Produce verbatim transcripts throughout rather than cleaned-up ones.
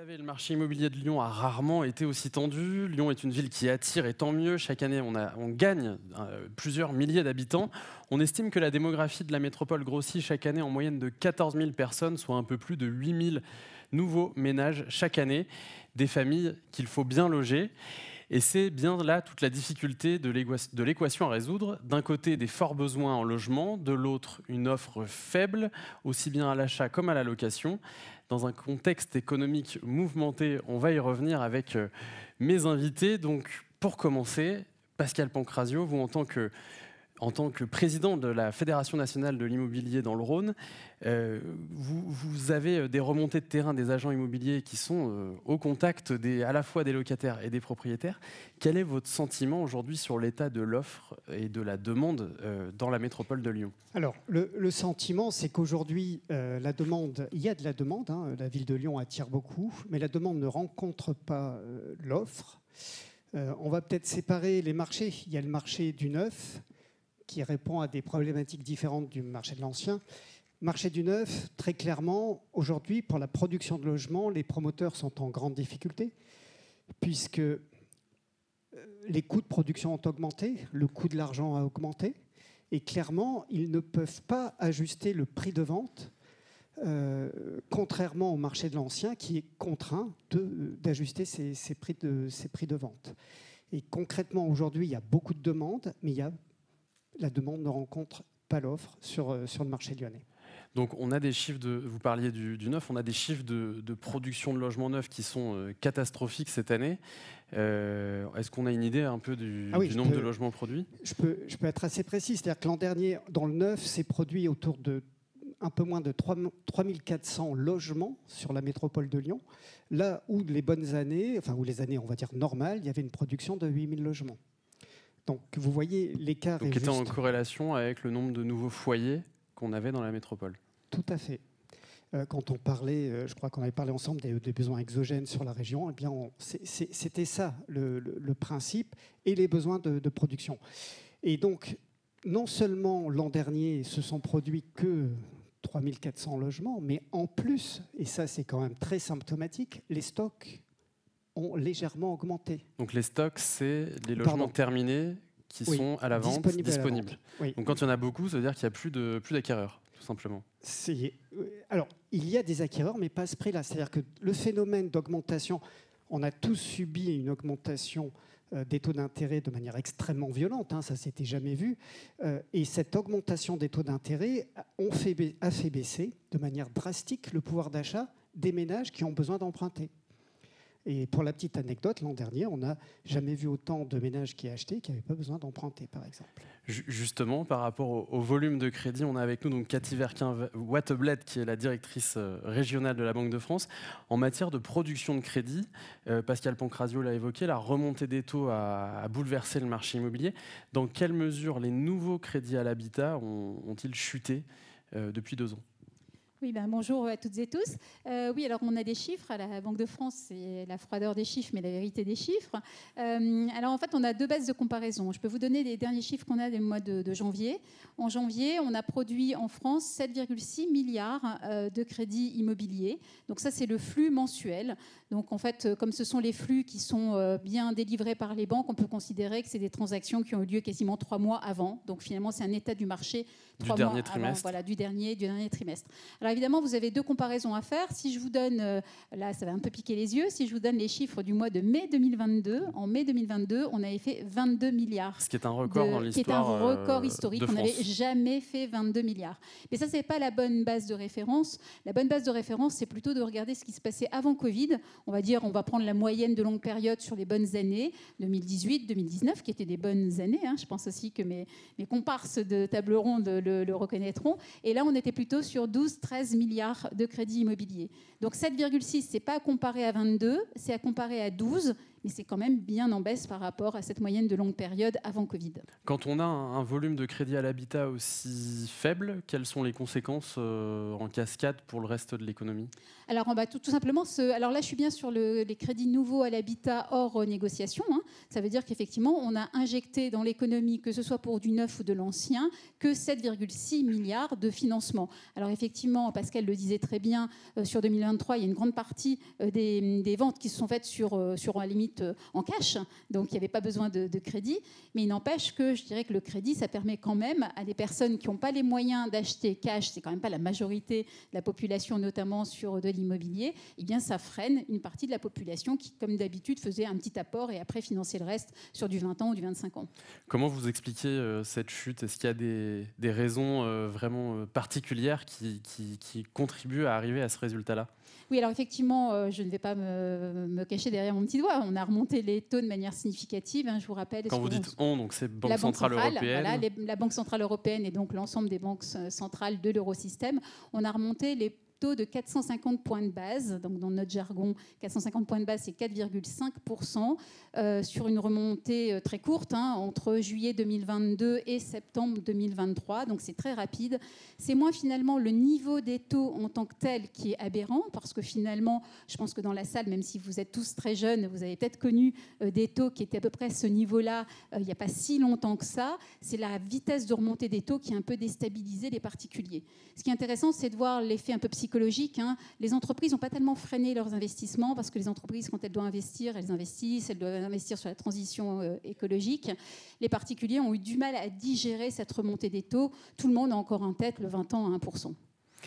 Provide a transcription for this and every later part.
savez, le marché immobilier de Lyon a rarement été aussi tendu. Lyon est une ville qui attire et tant mieux. Chaque année, on, a, on gagne euh, plusieurs milliers d'habitants. On estime que la démographie de la métropole grossit chaque année en moyenne de quatorze mille personnes, soit un peu plus de huit mille nouveaux ménages chaque année. Des familles qu'il faut bien loger. Et c'est bien là toute la difficulté de l'équation à résoudre. D'un côté, des forts besoins en logement, de l'autre, une offre faible, aussi bien à l'achat comme à la location. Dans un contexte économique mouvementé, on va y revenir avec mes invités. Donc, pour commencer, Pascal Pancrazio, vous en tant que En tant que président de la Fédération nationale de l'immobilier dans le Rhône, euh, vous, vous avez des remontées de terrain des agents immobiliers qui sont euh, au contact des, à la fois des locataires et des propriétaires. Quel est votre sentiment aujourd'hui sur l'état de l'offre et de la demande euh, dans la métropole de Lyon ? Alors, le, le sentiment, c'est qu'aujourd'hui, euh, la demande, il y a de la demande. Hein, la ville de Lyon attire beaucoup, mais la demande ne rencontre pas euh, l'offre. Euh, on va peut-être séparer les marchés. Il y a le marché du neuf, qui répond à des problématiques différentes du marché de l'ancien. Marché du neuf, très clairement, aujourd'hui, pour la production de logements, les promoteurs sont en grande difficulté, puisque les coûts de production ont augmenté, le coût de l'argent a augmenté, et clairement, ils ne peuvent pas ajuster le prix de vente, euh, contrairement au marché de l'ancien, qui est contraint de, d'ajuster ses, ses, prix de, ses prix de vente. Et concrètement, aujourd'hui, il y a beaucoup de demandes, mais il y a la demande ne rencontre pas l'offre sur, sur le marché lyonnais. Donc on a des chiffres, de, vous parliez du, du neuf, on a des chiffres de, de production de logements neufs qui sont euh, catastrophiques cette année. Euh, est-ce qu'on a une idée un peu du, ah oui, du nombre peux, de logements produits ? je peux, je peux être assez précis. C'est-à-dire que l'an dernier, dans le neuf, c'est produit autour de un peu moins de trois mille quatre cents logements sur la métropole de Lyon, là où les bonnes années, enfin où les années, on va dire normales, il y avait une production de huit mille logements. Donc, vous voyez, l'écart est qui était juste... en corrélation avec le nombre de nouveaux foyers qu'on avait dans la métropole. Tout à fait. Euh, quand on parlait, euh, je crois qu'on avait parlé ensemble des, des besoins exogènes sur la région, eh bien, on, c'est, c'est, c'était ça le, le, le principe et les besoins de, de production. Et donc, non seulement l'an dernier, se sont produits que trois mille quatre cents logements, mais en plus, et ça c'est quand même très symptomatique, les stocks ont légèrement augmenté. Donc les stocks, c'est les logements Pardon. terminés qui oui. sont à la vente, disponibles. disponibles. À la vente. Oui. Donc quand il y en a beaucoup, ça veut dire qu'il n'y a plus, de, plus d'acquéreurs, tout simplement. C'est... Alors, il y a des acquéreurs, mais pas à ce prix-là. C'est-à-dire que le phénomène d'augmentation, on a tous subi une augmentation euh, des taux d'intérêt de manière extrêmement violente, hein, ça ne s'était jamais vu. Euh, et cette augmentation des taux d'intérêt ont fait, a fait baisser de manière drastique le pouvoir d'achat des ménages qui ont besoin d'emprunter. Et pour la petite anecdote, l'an dernier, on n'a jamais vu autant de ménages qui achetaient qui n'avaient pas besoin d'emprunter, par exemple. Justement, par rapport au, au volume de crédit, on a avec nous donc Cathy Verquin-Wattebled, qui est la directrice régionale de la Banque de France. En matière de production de crédit, euh, Pascal Pancrazio l'a évoqué, la remontée des taux a, a bouleversé le marché immobilier. Dans quelle mesure les nouveaux crédits à l'habitat ont, ont-ils chuté euh, depuis deux ans ? Oui, ben bonjour à toutes et tous. Euh, oui, alors on a des chiffres. À la Banque de France, c'est la froideur des chiffres, mais la vérité des chiffres. Euh, alors en fait, on a deux bases de comparaison. Je peux vous donner les derniers chiffres qu'on a du mois de, de janvier. En janvier, on a produit en France sept virgule six milliards euh, de crédits immobiliers. Donc ça, c'est le flux mensuel. Donc en fait, comme ce sont les flux qui sont euh, bien délivrés par les banques, on peut considérer que c'est des transactions qui ont eu lieu quasiment trois mois avant. Donc finalement, c'est un état du marché trois mois avant, voilà, du dernier, du dernier trimestre. Alors évidemment, vous avez deux comparaisons à faire. Si je vous donne, euh, là ça va un peu piquer les yeux, si je vous donne les chiffres du mois de mai deux mille vingt-deux, en mai deux mille vingt-deux, on avait fait vingt-deux milliards. Ce qui est un record de, dans l'histoire qui est un record euh, historique. de France. On n'avait jamais fait vingt-deux milliards. Mais ça, c'est pas la bonne base de référence. La bonne base de référence, c'est plutôt de regarder ce qui se passait avant Covid. On va dire, on va prendre la moyenne de longue période sur les bonnes années, deux mille dix-huit, deux mille dix-neuf, qui étaient des bonnes années. Hein. Je pense aussi que mes, mes comparses de table ronde le, le reconnaîtront. Et là, on était plutôt sur douze treize milliards de crédits immobiliers. Donc sept virgule six, ce n'est pas à comparer à vingt-deux, c'est à comparer à douze, mais c'est quand même bien en baisse par rapport à cette moyenne de longue période avant Covid. Quand on a un, un volume de crédit à l'habitat aussi faible, quelles sont les conséquences euh, en cascade pour le reste de l'économie? Alors, bah, tout, tout simplement, ce, alors là, je suis bien sur le, les crédits nouveaux à l'habitat hors euh, négociation. Hein. Ça veut dire qu'effectivement, on a injecté dans l'économie, que ce soit pour du neuf ou de l'ancien, que sept virgule six milliards de financement. Alors effectivement, Pascal le disait très bien, euh, sur deux mille vingt-trois, il y a une grande partie euh, des, des ventes qui se sont faites sur, euh, sur à la limite euh, en cash, donc il n'y avait pas besoin de, de crédit. Mais il n'empêche que je dirais que le crédit, ça permet quand même à des personnes qui n'ont pas les moyens d'acheter cash, c'est quand même pas la majorité de la population, notamment sur de l'immobilier, eh bien ça freine une partie de la population qui, comme d'habitude, faisait un petit apport et après finançait le reste sur du vingt ans ou du vingt-cinq ans. Comment vous expliquez euh, cette chute? Est-ce qu'il y a des, des raisons euh, vraiment euh, particulières qui, qui, qui contribuent à arriver à ce résultat-là? Oui, alors effectivement, euh, je ne vais pas me, me cacher derrière mon petit doigt. On a remonté les taux de manière significative, hein, je vous rappelle. Quand vous dites on, donc c'est Banque la Banque Centrale centrale, Européenne. voilà, les, la Banque Centrale Européenne et donc l'ensemble des banques centrales de l'eurosystème, on a remonté les taux de quatre cent cinquante points de base, donc dans notre jargon, quatre cent cinquante points de base, c'est quatre virgule cinq pour cent, euh, sur une remontée euh, très courte, hein, entre juillet deux mille vingt-deux et septembre deux mille vingt-trois, donc c'est très rapide. C'est moins finalement le niveau des taux en tant que tel qui est aberrant, parce que finalement, je pense que dans la salle, même si vous êtes tous très jeunes, vous avez peut-être connu euh, des taux qui étaient à peu près à ce niveau-là euh, il n'y a pas si longtemps que ça. C'est la vitesse de remontée des taux qui a un peu déstabilisé les particuliers. Ce qui est intéressant, c'est de voir l'effet un peu psychologique. Hein. Les entreprises n'ont pas tellement freiné leurs investissements parce que les entreprises, quand elles doivent investir, elles investissent, elles doivent investir sur la transition euh, écologique. Les particuliers ont eu du mal à digérer cette remontée des taux. Tout le monde a encore en tête le vingt ans à un pour cent.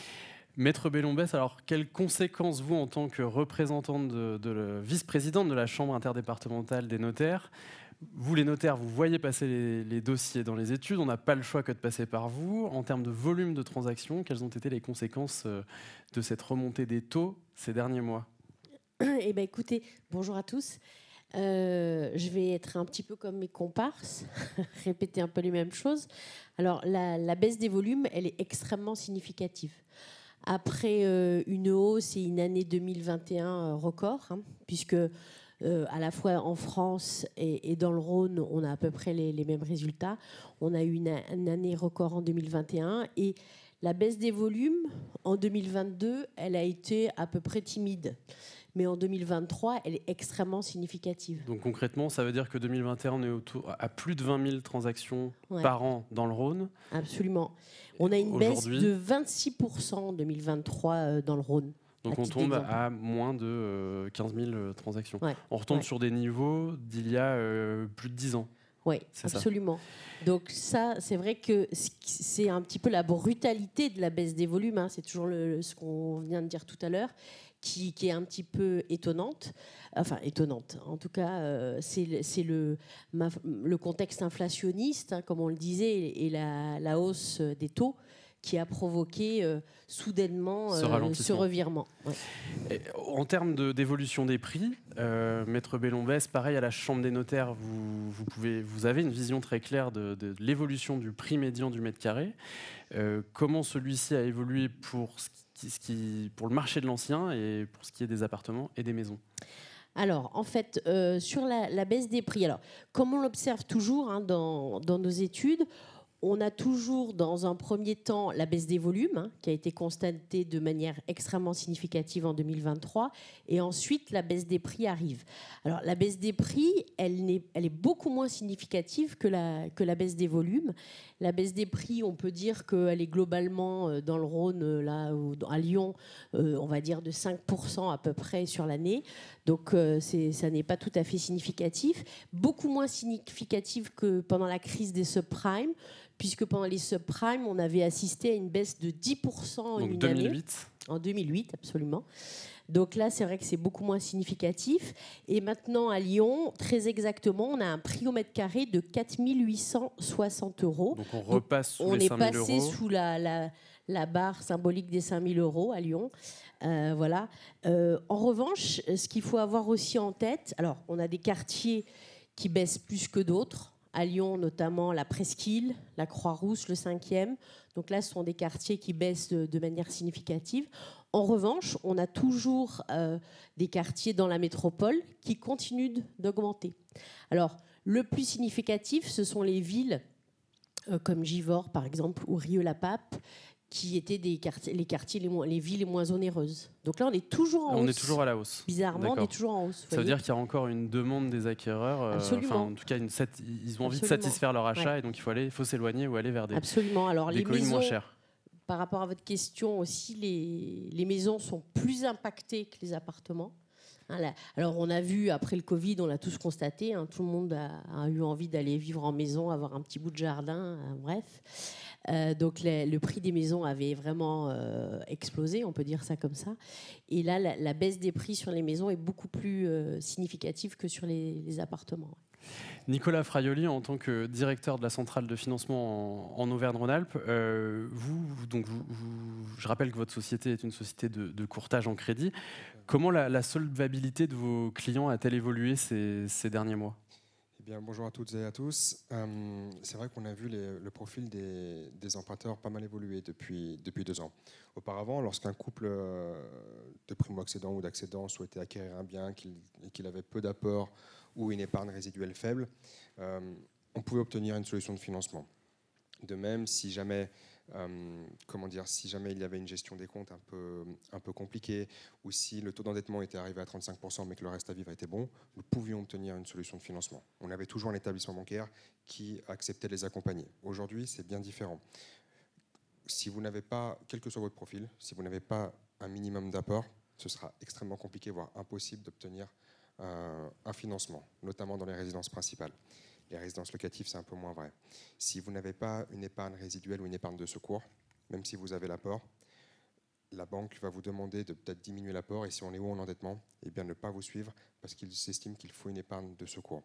Maître Bellombès, alors quelles conséquences, vous, en tant que représentante de, de la vice-présidente de la Chambre interdépartementale des notaires, vous, les notaires, vous voyez passer les, les dossiers dans les études, on n'a pas le choix que de passer par vous. En termes de volume de transactions, quelles ont été les conséquences de cette remontée des taux ces derniers mois? Eh bien, écoutez, bonjour à tous. Euh, je vais être un petit peu comme mes comparses, répéter un peu les mêmes choses. Alors, la, la baisse des volumes, elle est extrêmement significative. Après euh, une hausse et une année deux mille vingt et un euh, record, hein, puisque euh, à la fois en France et, et dans le Rhône, on a à peu près les, les mêmes résultats. On a eu une, une année record en deux mille vingt et un et la baisse des volumes en deux mille vingt-deux, elle a été à peu près timide. Mais en deux mille vingt-trois, elle est extrêmement significative. Donc concrètement, ça veut dire que deux mille vingt et un, on est autour, à plus de vingt mille transactions ouais. par an dans le Rhône. Absolument. On a une baisse de vingt-six pour cent en deux mille vingt-trois dans le Rhône. Donc on tombe à moins de euh, quinze mille transactions. Ouais. On retombe ouais. sur des niveaux d'il y a euh, plus de dix ans. Oui, absolument. Ça. Donc ça, c'est vrai que c'est un petit peu la brutalité de la baisse des volumes. Hein. C'est toujours le, ce qu'on vient de dire tout à l'heure. Qui, qui est un petit peu étonnante, enfin étonnante. En tout cas, euh, c'est, c'est le, ma, le contexte inflationniste, hein, comme on le disait, et, et la, la hausse des taux qui a provoqué euh, soudainement euh, ce, ce revirement. Ouais. Et en termes de, d'évolution des prix, euh, Maître Bellombès, pareil à la Chambre des notaires, vous, vous, pouvez, vous avez une vision très claire de, de, de l'évolution du prix médian du mètre carré. Euh, comment celui-ci a évolué pour ce qui Ce qui, pour le marché de l'ancien et pour ce qui est des appartements et des maisons? Alors, en fait, euh, sur la, la baisse des prix, alors, comme on l'observe toujours hein, dans, dans nos études, on a toujours, dans un premier temps, la baisse des volumes, hein, qui a été constatée de manière extrêmement significative en deux mille vingt-trois, et ensuite, la baisse des prix arrive. Alors, la baisse des prix, elle, n'est, elle est beaucoup moins significative que la, que la baisse des volumes. La baisse des prix, on peut dire qu'elle est globalement, dans le Rhône, là, à Lyon, euh, on va dire de cinq pour cent à peu près sur l'année. Donc, euh, c'est, ça n'est pas tout à fait significatif. Beaucoup moins significatif que pendant la crise des subprimes, puisque pendant les subprimes, on avait assisté à une baisse de dix pour cent en Donc une deux mille huit. année. En deux mille huit, absolument. Donc là, c'est vrai que c'est beaucoup moins significatif. Et maintenant, à Lyon, très exactement, on a un prix au mètre carré de quatre mille huit cent soixante euros. Donc on repasse sous Donc, les cinq mille euros. On est passé sous la, la, la barre symbolique des cinq mille euros à Lyon. Euh, voilà. Euh, en revanche, ce qu'il faut avoir aussi en tête, alors on a des quartiers qui baissent plus que d'autres. À Lyon, notamment la Presqu'île, la Croix-Rousse, le cinquième. Donc là, ce sont des quartiers qui baissent de, de manière significative. En revanche, on a toujours euh, des quartiers dans la métropole qui continuent d'augmenter. Alors, le plus significatif, ce sont les villes euh, comme Givors, par exemple, ou Rieux-la-Pape, qui étaient des quartiers, les, quartiers les, moins, les villes les moins onéreuses. Donc là, on est toujours en on hausse. On est toujours à la hausse. Bizarrement, on est toujours en hausse. Ça veut dire qu'il y a encore une demande des acquéreurs. Euh, Absolument. En tout cas, une set... ils ont envie Absolument. de satisfaire leur achat, ouais. Et donc il faut, aller, il faut s'éloigner ou aller vers des, Absolument. Alors, des les communes maisons, moins chères. Par rapport à votre question aussi, les, les maisons sont plus impactées que les appartements. Alors, on a vu, après le Covid, on l'a tous constaté, hein, tout le monde a, a eu envie d'aller vivre en maison, avoir un petit bout de jardin, euh, bref. Euh, donc, les, le prix des maisons avait vraiment euh, explosé, on peut dire ça comme ça. Et là, la, la baisse des prix sur les maisons est beaucoup plus euh, significative que sur les, les appartements. Nicolas Fraioli, en tant que directeur de la centrale de financement en, en Auvergne-Rhône-Alpes, euh, vous, donc vous, vous, je rappelle que votre société est une société de, de courtage en crédit. Comment la, la solvabilité de vos clients a-t-elle évolué ces, ces derniers mois ? Eh bien, bonjour à toutes et à tous. Euh, c'est vrai qu'on a vu les, le profil des, des emprunteurs pas mal évoluer depuis, depuis deux ans. Auparavant, lorsqu'un couple de primo-accédants ou d'accédants souhaitait acquérir un bien, qu'il, et qu'il avait peu d'apport ou une épargne résiduelle faible, euh, on pouvait obtenir une solution de financement. De même, si jamais, euh, comment dire, si jamais il y avait une gestion des comptes un peu, un peu compliquée, ou si le taux d'endettement était arrivé à trente-cinq pour cent mais que le reste à vivre était bon, nous pouvions obtenir une solution de financement. On avait toujours un établissement bancaire qui acceptait de les accompagner. Aujourd'hui, c'est bien différent. Si vous n'avez pas, quel que soit votre profil, si vous n'avez pas un minimum d'apport, ce sera extrêmement compliqué, voire impossible d'obtenir euh, un financement, notamment dans les résidences principales. Les résidences locatives, c'est un peu moins vrai. Si vous n'avez pas une épargne résiduelle ou une épargne de secours, même si vous avez l'apport, la banque va vous demander de peut-être diminuer l'apport, et si on est haut en endettement, eh bien ne pas vous suivre parce qu'ils s'estiment qu'il faut une épargne de secours.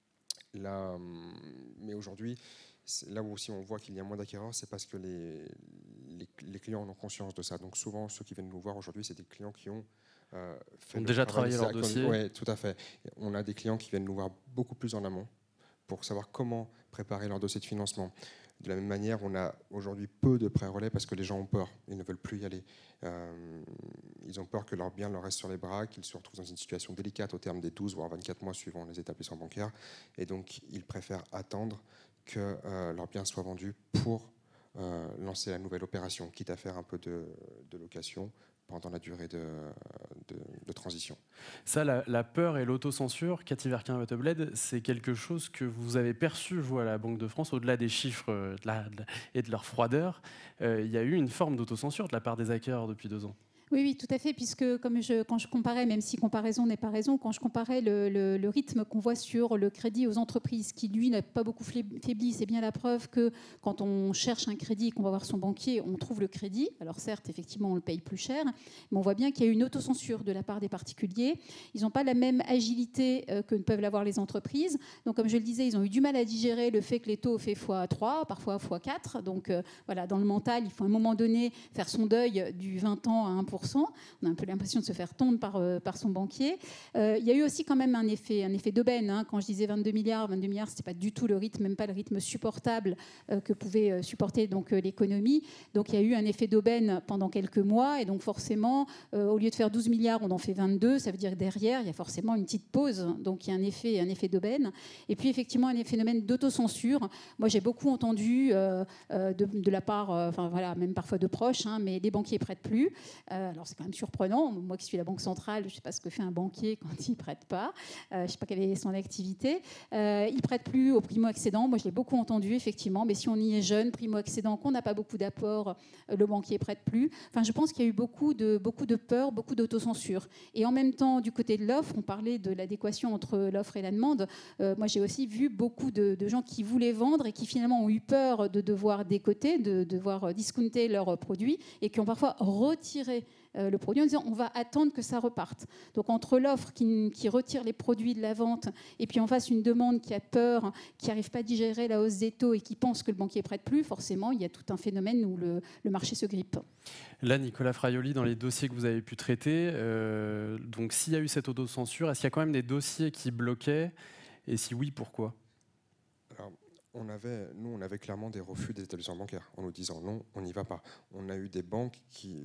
Là, mais aujourd'hui, là où aussi on voit qu'il y a moins d'acquéreurs, c'est parce que les, les, les clients en ont conscience de ça. Donc souvent, ceux qui viennent nous voir aujourd'hui, c'est des clients qui ont euh, fait ont déjà travaillé leur dossier. Oui, tout à fait. On a des clients qui viennent nous voir beaucoup plus en amont pour savoir comment préparer leur dossier de financement. De la même manière, on a aujourd'hui peu de prêts relais parce que les gens ont peur. Ils ne veulent plus y aller. Euh, ils ont peur que leur bien leur reste sur les bras, qu'ils se retrouvent dans une situation délicate au terme des douze voire vingt-quatre mois suivant les établissements bancaires. Et donc, ils préfèrent attendre que euh, leur bien soit vendu pour euh, lancer la nouvelle opération, quitte à faire un peu de, de location pendant la durée de, de, de transition. Ça, la, la peur et l'autocensure, Cathy Verquin-Watebled, c'est quelque chose que vous avez perçu, vous, à la Banque de France, au-delà des chiffres de la, de la, et de leur froideur. Euh, il y a eu une forme d'autocensure de la part des acquéreurs depuis deux ans. Oui, oui, tout à fait, puisque comme je, quand je comparais, même si comparaison n'est pas raison, quand je comparais le, le, le rythme qu'on voit sur le crédit aux entreprises, qui lui n'a pas beaucoup faibli, c'est bien la preuve que quand on cherche un crédit et qu'on va voir son banquier, on trouve le crédit. Alors certes, effectivement, on le paye plus cher, mais on voit bien qu'il y a une autocensure de la part des particuliers. Ils n'ont pas la même agilité que ne peuvent l'avoir les entreprises. Donc comme je le disais, ils ont eu du mal à digérer le fait que les taux ont fait fois trois, parfois fois quatre. Donc euh, voilà, dans le mental, il faut à un moment donné faire son deuil du vingt ans à un pour cent. On a un peu l'impression de se faire tondre par, euh, par son banquier. Euh, il y a eu aussi quand même un effet, un effet d'aubaine. Hein. Quand je disais vingt-deux milliards, vingt-deux milliards, ce n'était pas du tout le rythme, même pas le rythme supportable euh, que pouvait euh, supporter donc, euh, l'économie. Donc il y a eu un effet d'aubaine pendant quelques mois. Et donc forcément, euh, au lieu de faire douze milliards, on en fait vingt-deux. Ça veut dire que derrière, il y a forcément une petite pause. Donc il y a un effet, un effet d'aubaine. Et puis effectivement, un phénomène d'autocensure. Moi, j'ai beaucoup entendu euh, euh, de, de la part, euh, enfin voilà, même parfois de proches, hein, mais les banquiers ne prêtent plus. Euh, alors c'est quand même surprenant. Moi qui suis la Banque centrale, je ne sais pas ce que fait un banquier quand il ne prête pas. Euh, je ne sais pas quelle est son activité. Euh, il ne prête plus aux primo-accédants. Moi, je l'ai beaucoup entendu, effectivement. Mais si on y est jeune, primo-accédant, qu'on n'a pas beaucoup d'apport, euh, le banquier ne prête plus. Enfin, je pense qu'il y a eu beaucoup de, beaucoup de peur, beaucoup d'autocensure. Et en même temps, du côté de l'offre, on parlait de l'adéquation entre l'offre et la demande. Euh, moi, j'ai aussi vu beaucoup de, de gens qui voulaient vendre et qui finalement ont eu peur de devoir décoter, de devoir discounter leurs produits et qui ont parfois retiré Euh, le produit en disant on va attendre que ça reparte. Donc entre l'offre qui, qui retire les produits de la vente et puis en face une demande qui a peur, qui n'arrive pas à digérer la hausse des taux et qui pense que le banquier prête plus, forcément il y a tout un phénomène où le, le marché se grippe. Là, Nicolas Fraioli, dans les dossiers que vous avez pu traiter, euh, donc s'il y a eu cette autocensure, est-ce qu'il y a quand même des dossiers qui bloquaient? Et si oui, pourquoi? Alors, on avait, nous, on avait clairement des refus des établissements bancaires en nous disant non, on n'y va pas. On a eu des banques qui...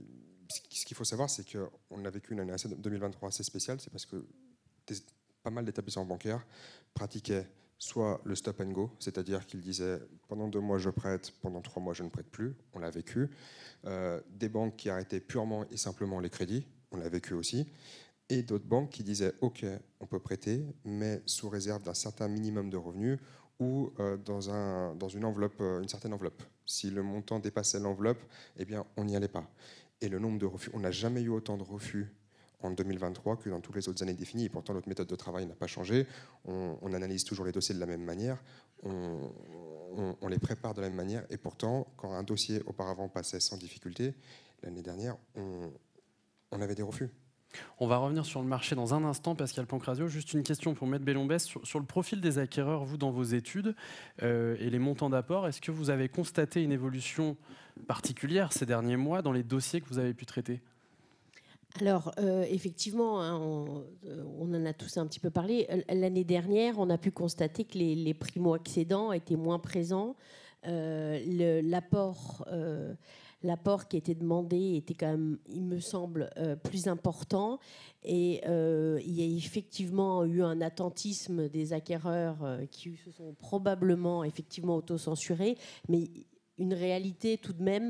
ce qu'il faut savoir, c'est qu'on a vécu une année deux mille vingt-trois assez spéciale. C'est parce que des, pas mal d'établissements bancaires pratiquaient soit le stop and go, c'est-à-dire qu'ils disaient pendant deux mois je prête, pendant trois mois je ne prête plus. On l'a vécu. Euh, des banques qui arrêtaient purement et simplement les crédits. On l'a vécu aussi. Et d'autres banques qui disaient ok, on peut prêter, mais sous réserve d'un certain minimum de revenus ou euh, dans, un, dans une enveloppe, euh, une certaine enveloppe. Si le montant dépassait l'enveloppe, eh bien, on n'y allait pas. Et le nombre de refus, on n'a jamais eu autant de refus en deux mille vingt-trois que dans toutes les autres années définies. Et pourtant, notre méthode de travail n'a pas changé. On, on analyse toujours les dossiers de la même manière. On, on, on les prépare de la même manière. Et pourtant, quand un dossier auparavant passait sans difficulté, l'année dernière, on, on avait des refus. On va revenir sur le marché dans un instant, Pascal Pancrazio. Juste une question pour Maître Bellombès. Sur, sur le profil des acquéreurs, vous, dans vos études, euh, et les montants d'apport, est-ce que vous avez constaté une évolution particulière ces derniers mois dans les dossiers que vous avez pu traiter ? Alors, euh, effectivement, hein, on, on en a tous un petit peu parlé. L'année dernière, on a pu constater que les, les primo-accédants étaient moins présents. Euh, le, l'apport... Euh, L'apport qui était demandé était quand même, il me semble, euh, plus important. Et euh, il y a effectivement eu un attentisme des acquéreurs euh, qui se sont probablement effectivement autocensurés, mais une réalité tout de même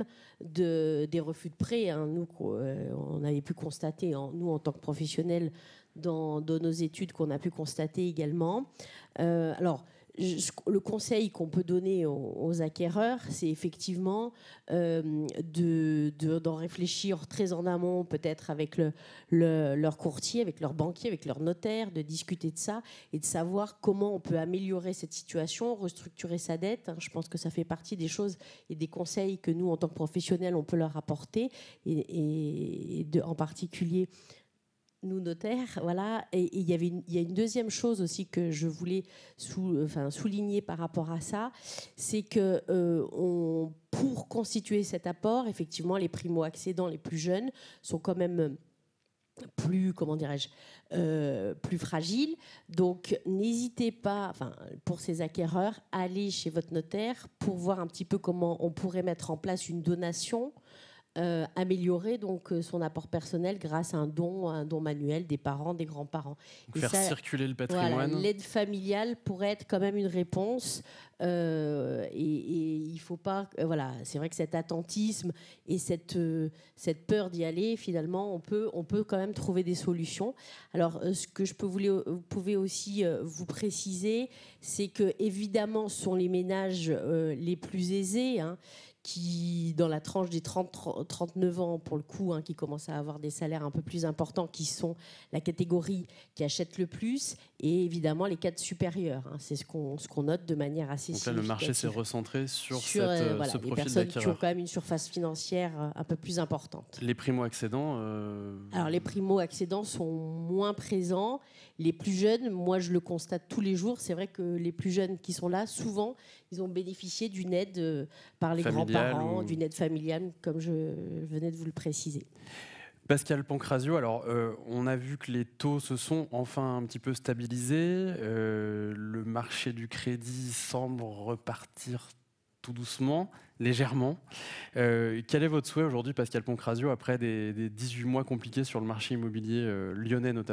de, des refus de prêt. Hein, nous, euh, on avait pu constater, en, nous en tant que professionnels, dans, dans nos études, qu'on a pu constater également. Euh, alors, le conseil qu'on peut donner aux, aux acquéreurs, c'est effectivement euh, de, de, d'en réfléchir très en amont, peut-être avec le, le, leur courtier, avec leur banquier, avec leur notaire, de discuter de ça et de savoir comment on peut améliorer cette situation, restructurer sa dette. Je pense que ça fait partie des choses et des conseils que nous, en tant que professionnels, on peut leur apporter, et, et de, en particulier nous notaires, voilà. Et il y avait une, il y a une deuxième chose aussi que je voulais sous, enfin, souligner par rapport à ça, c'est que euh, on, pour constituer cet apport, effectivement, les primo-accédants, les plus jeunes, sont quand même plus, comment dirais-je, euh, plus fragiles. Donc, n'hésitez pas, enfin, pour ces acquéreurs, à aller chez votre notaire pour voir un petit peu comment on pourrait mettre en place une donation. Euh, améliorer donc son apport personnel grâce à un don, un don manuel des parents, des grands-parents. Et faire ça, circuler le patrimoine. Voilà, l'aide familiale pourrait être quand même une réponse. Euh, et, et il faut pas, euh, voilà, c'est vrai que cet attentisme et cette euh, cette peur d'y aller, finalement, on peut on peut quand même trouver des solutions. Alors, euh, ce que je peux vous, vous pouvez aussi euh, vous préciser, c'est que évidemment, ce sont les ménages euh, les plus aisés, hein, qui, dans la tranche des trente à trente-neuf ans, pour le coup, hein, qui commencent à avoir des salaires un peu plus importants, qui sont la catégorie qui achète le plus, et évidemment les cadres supérieurs. Hein, c'est ce qu'on, ce qu'on note de manière assez significative. Donc là, le marché s'est recentré sur, sur cette, euh, voilà, ce les profil personnes d'acquéreur. qui ont quand même une surface financière un peu plus importante. Les primo-accédants euh... Alors, les primo-accédants sont moins présents. Les plus jeunes, moi, je le constate tous les jours. C'est vrai que les plus jeunes qui sont là, souvent, ils ont bénéficié d'une aide euh, par les familiale grands-parents, ou... d'une aide familiale, comme je venais de vous le préciser. Pascal Pancrazio, alors euh, on a vu que les taux se sont enfin un petit peu stabilisés. Euh, le marché du crédit semble repartir tout doucement, légèrement. Euh, quel est votre souhait aujourd'hui, Pascal Pancrazio, après des, des dix-huit mois compliqués sur le marché immobilier euh, lyonnais notamment ?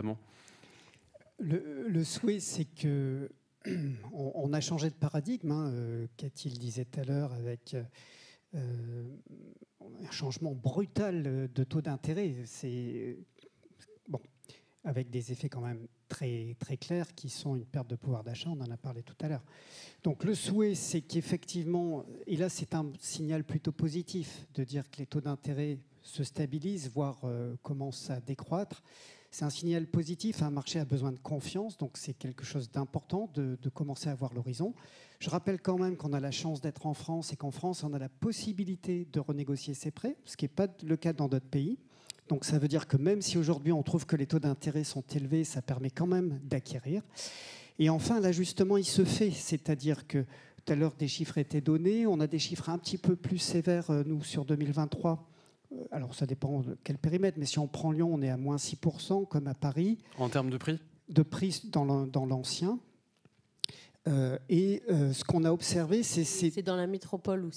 Le, le souhait, c'est que on, on a changé de paradigme. Hein, euh, Cathy le disait tout à l'heure, avec euh, un changement brutal de taux d'intérêt. C'est bon, avec des effets quand même très très clairs qui sont une perte de pouvoir d'achat. On en a parlé tout à l'heure. Donc le souhait, c'est qu'effectivement, et là c'est un signal plutôt positif de dire que les taux d'intérêt se stabilisent, voire euh, commencent à décroître. C'est un signal positif. Un marché a besoin de confiance, donc c'est quelque chose d'important de, de commencer à voir l'horizon. Je rappelle quand même qu'on a la chance d'être en France et qu'en France, on a la possibilité de renégocier ses prêts, ce qui n'est pas le cas dans d'autres pays. Donc ça veut dire que même si aujourd'hui on trouve que les taux d'intérêt sont élevés, ça permet quand même d'acquérir. Et enfin, l'ajustement, il se fait, c'est-à-dire que tout à l'heure, des chiffres étaient donnés. On a des chiffres un petit peu plus sévères, nous, sur deux mille vingt-trois. Alors, ça dépend de quel périmètre, mais si on prend Lyon, on est à moins six pour cent, comme à Paris. En termes de prix ? De prix dans l'ancien. Euh, et euh, ce qu'on a observé, c'est... C'est dans la métropole ou c'est que cinq ?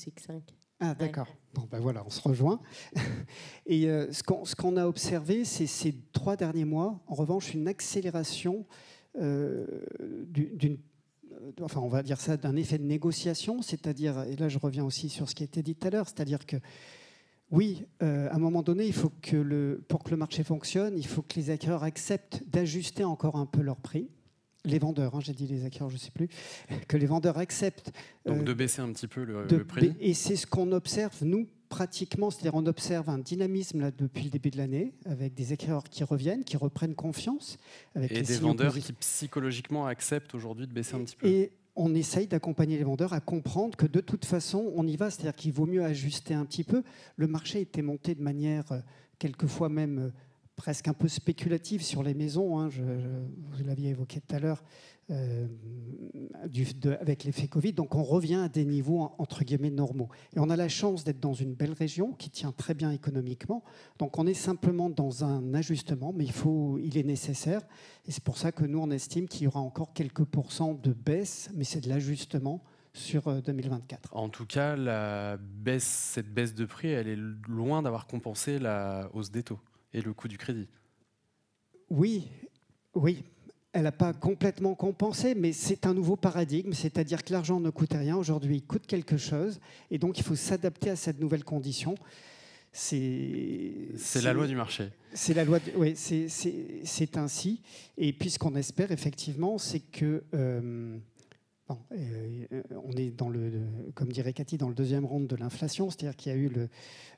Ah, d'accord. Ouais. Bon, ben voilà, on se rejoint. Et euh, ce qu'on ce qu'on a observé, c'est ces trois derniers mois, en revanche, une accélération euh, d'une, enfin, on va dire ça, d'un effet de négociation, c'est-à-dire, et là je reviens aussi sur ce qui a été dit tout à l'heure, c'est-à-dire que oui, euh, à un moment donné, il faut que le, pour que le marché fonctionne, il faut que les acquéreurs acceptent d'ajuster encore un peu leur prix. Les vendeurs, hein, j'ai dit les acquéreurs, je ne sais plus, que les vendeurs acceptent. Donc euh, de baisser un petit peu le, de, le prix. Et c'est ce qu'on observe, nous, pratiquement, c'est-à-dire on observe un dynamisme là, depuis le début de l'année, avec des acquéreurs qui reviennent, qui reprennent confiance. Avec et les des signaux vendeurs positifs. qui psychologiquement acceptent aujourd'hui de baisser un petit peu. Et on essaye d'accompagner les vendeurs à comprendre que de toute façon, on y va, c'est-à-dire qu'il vaut mieux ajuster un petit peu. Le marché était monté de manière, euh, quelquefois même euh, presque un peu spéculative sur les maisons, hein, je, je, vous l'aviez évoqué tout à l'heure, euh, du, de, avec l'effet Covid. Donc on revient à des niveaux entre guillemets normaux. Et on a la chance d'être dans une belle région qui tient très bien économiquement. Donc on est simplement dans un ajustement, mais il, faut, il est nécessaire. Et c'est pour ça que nous, on estime qu'il y aura encore quelques pourcents de baisse, mais c'est de l'ajustement sur deux mille vingt-quatre. En tout cas, la baisse, cette baisse de prix, elle est loin d'avoir compensé la hausse des taux et le coût du crédit. Oui, oui. Elle n'a pas complètement compensé, mais c'est un nouveau paradigme, c'est-à-dire que l'argent ne coûte rien. Aujourd'hui, il coûte quelque chose, et donc il faut s'adapter à cette nouvelle condition. C'est, c'est la loi du marché. C'est la loi. De, oui, c'est, c'est, c'est ainsi. Et puis ce qu'on espère effectivement, c'est que euh, bon, euh, on est dans le, comme dirait Cathy, dans le deuxième round de l'inflation, c'est-à-dire qu'il y a eu le,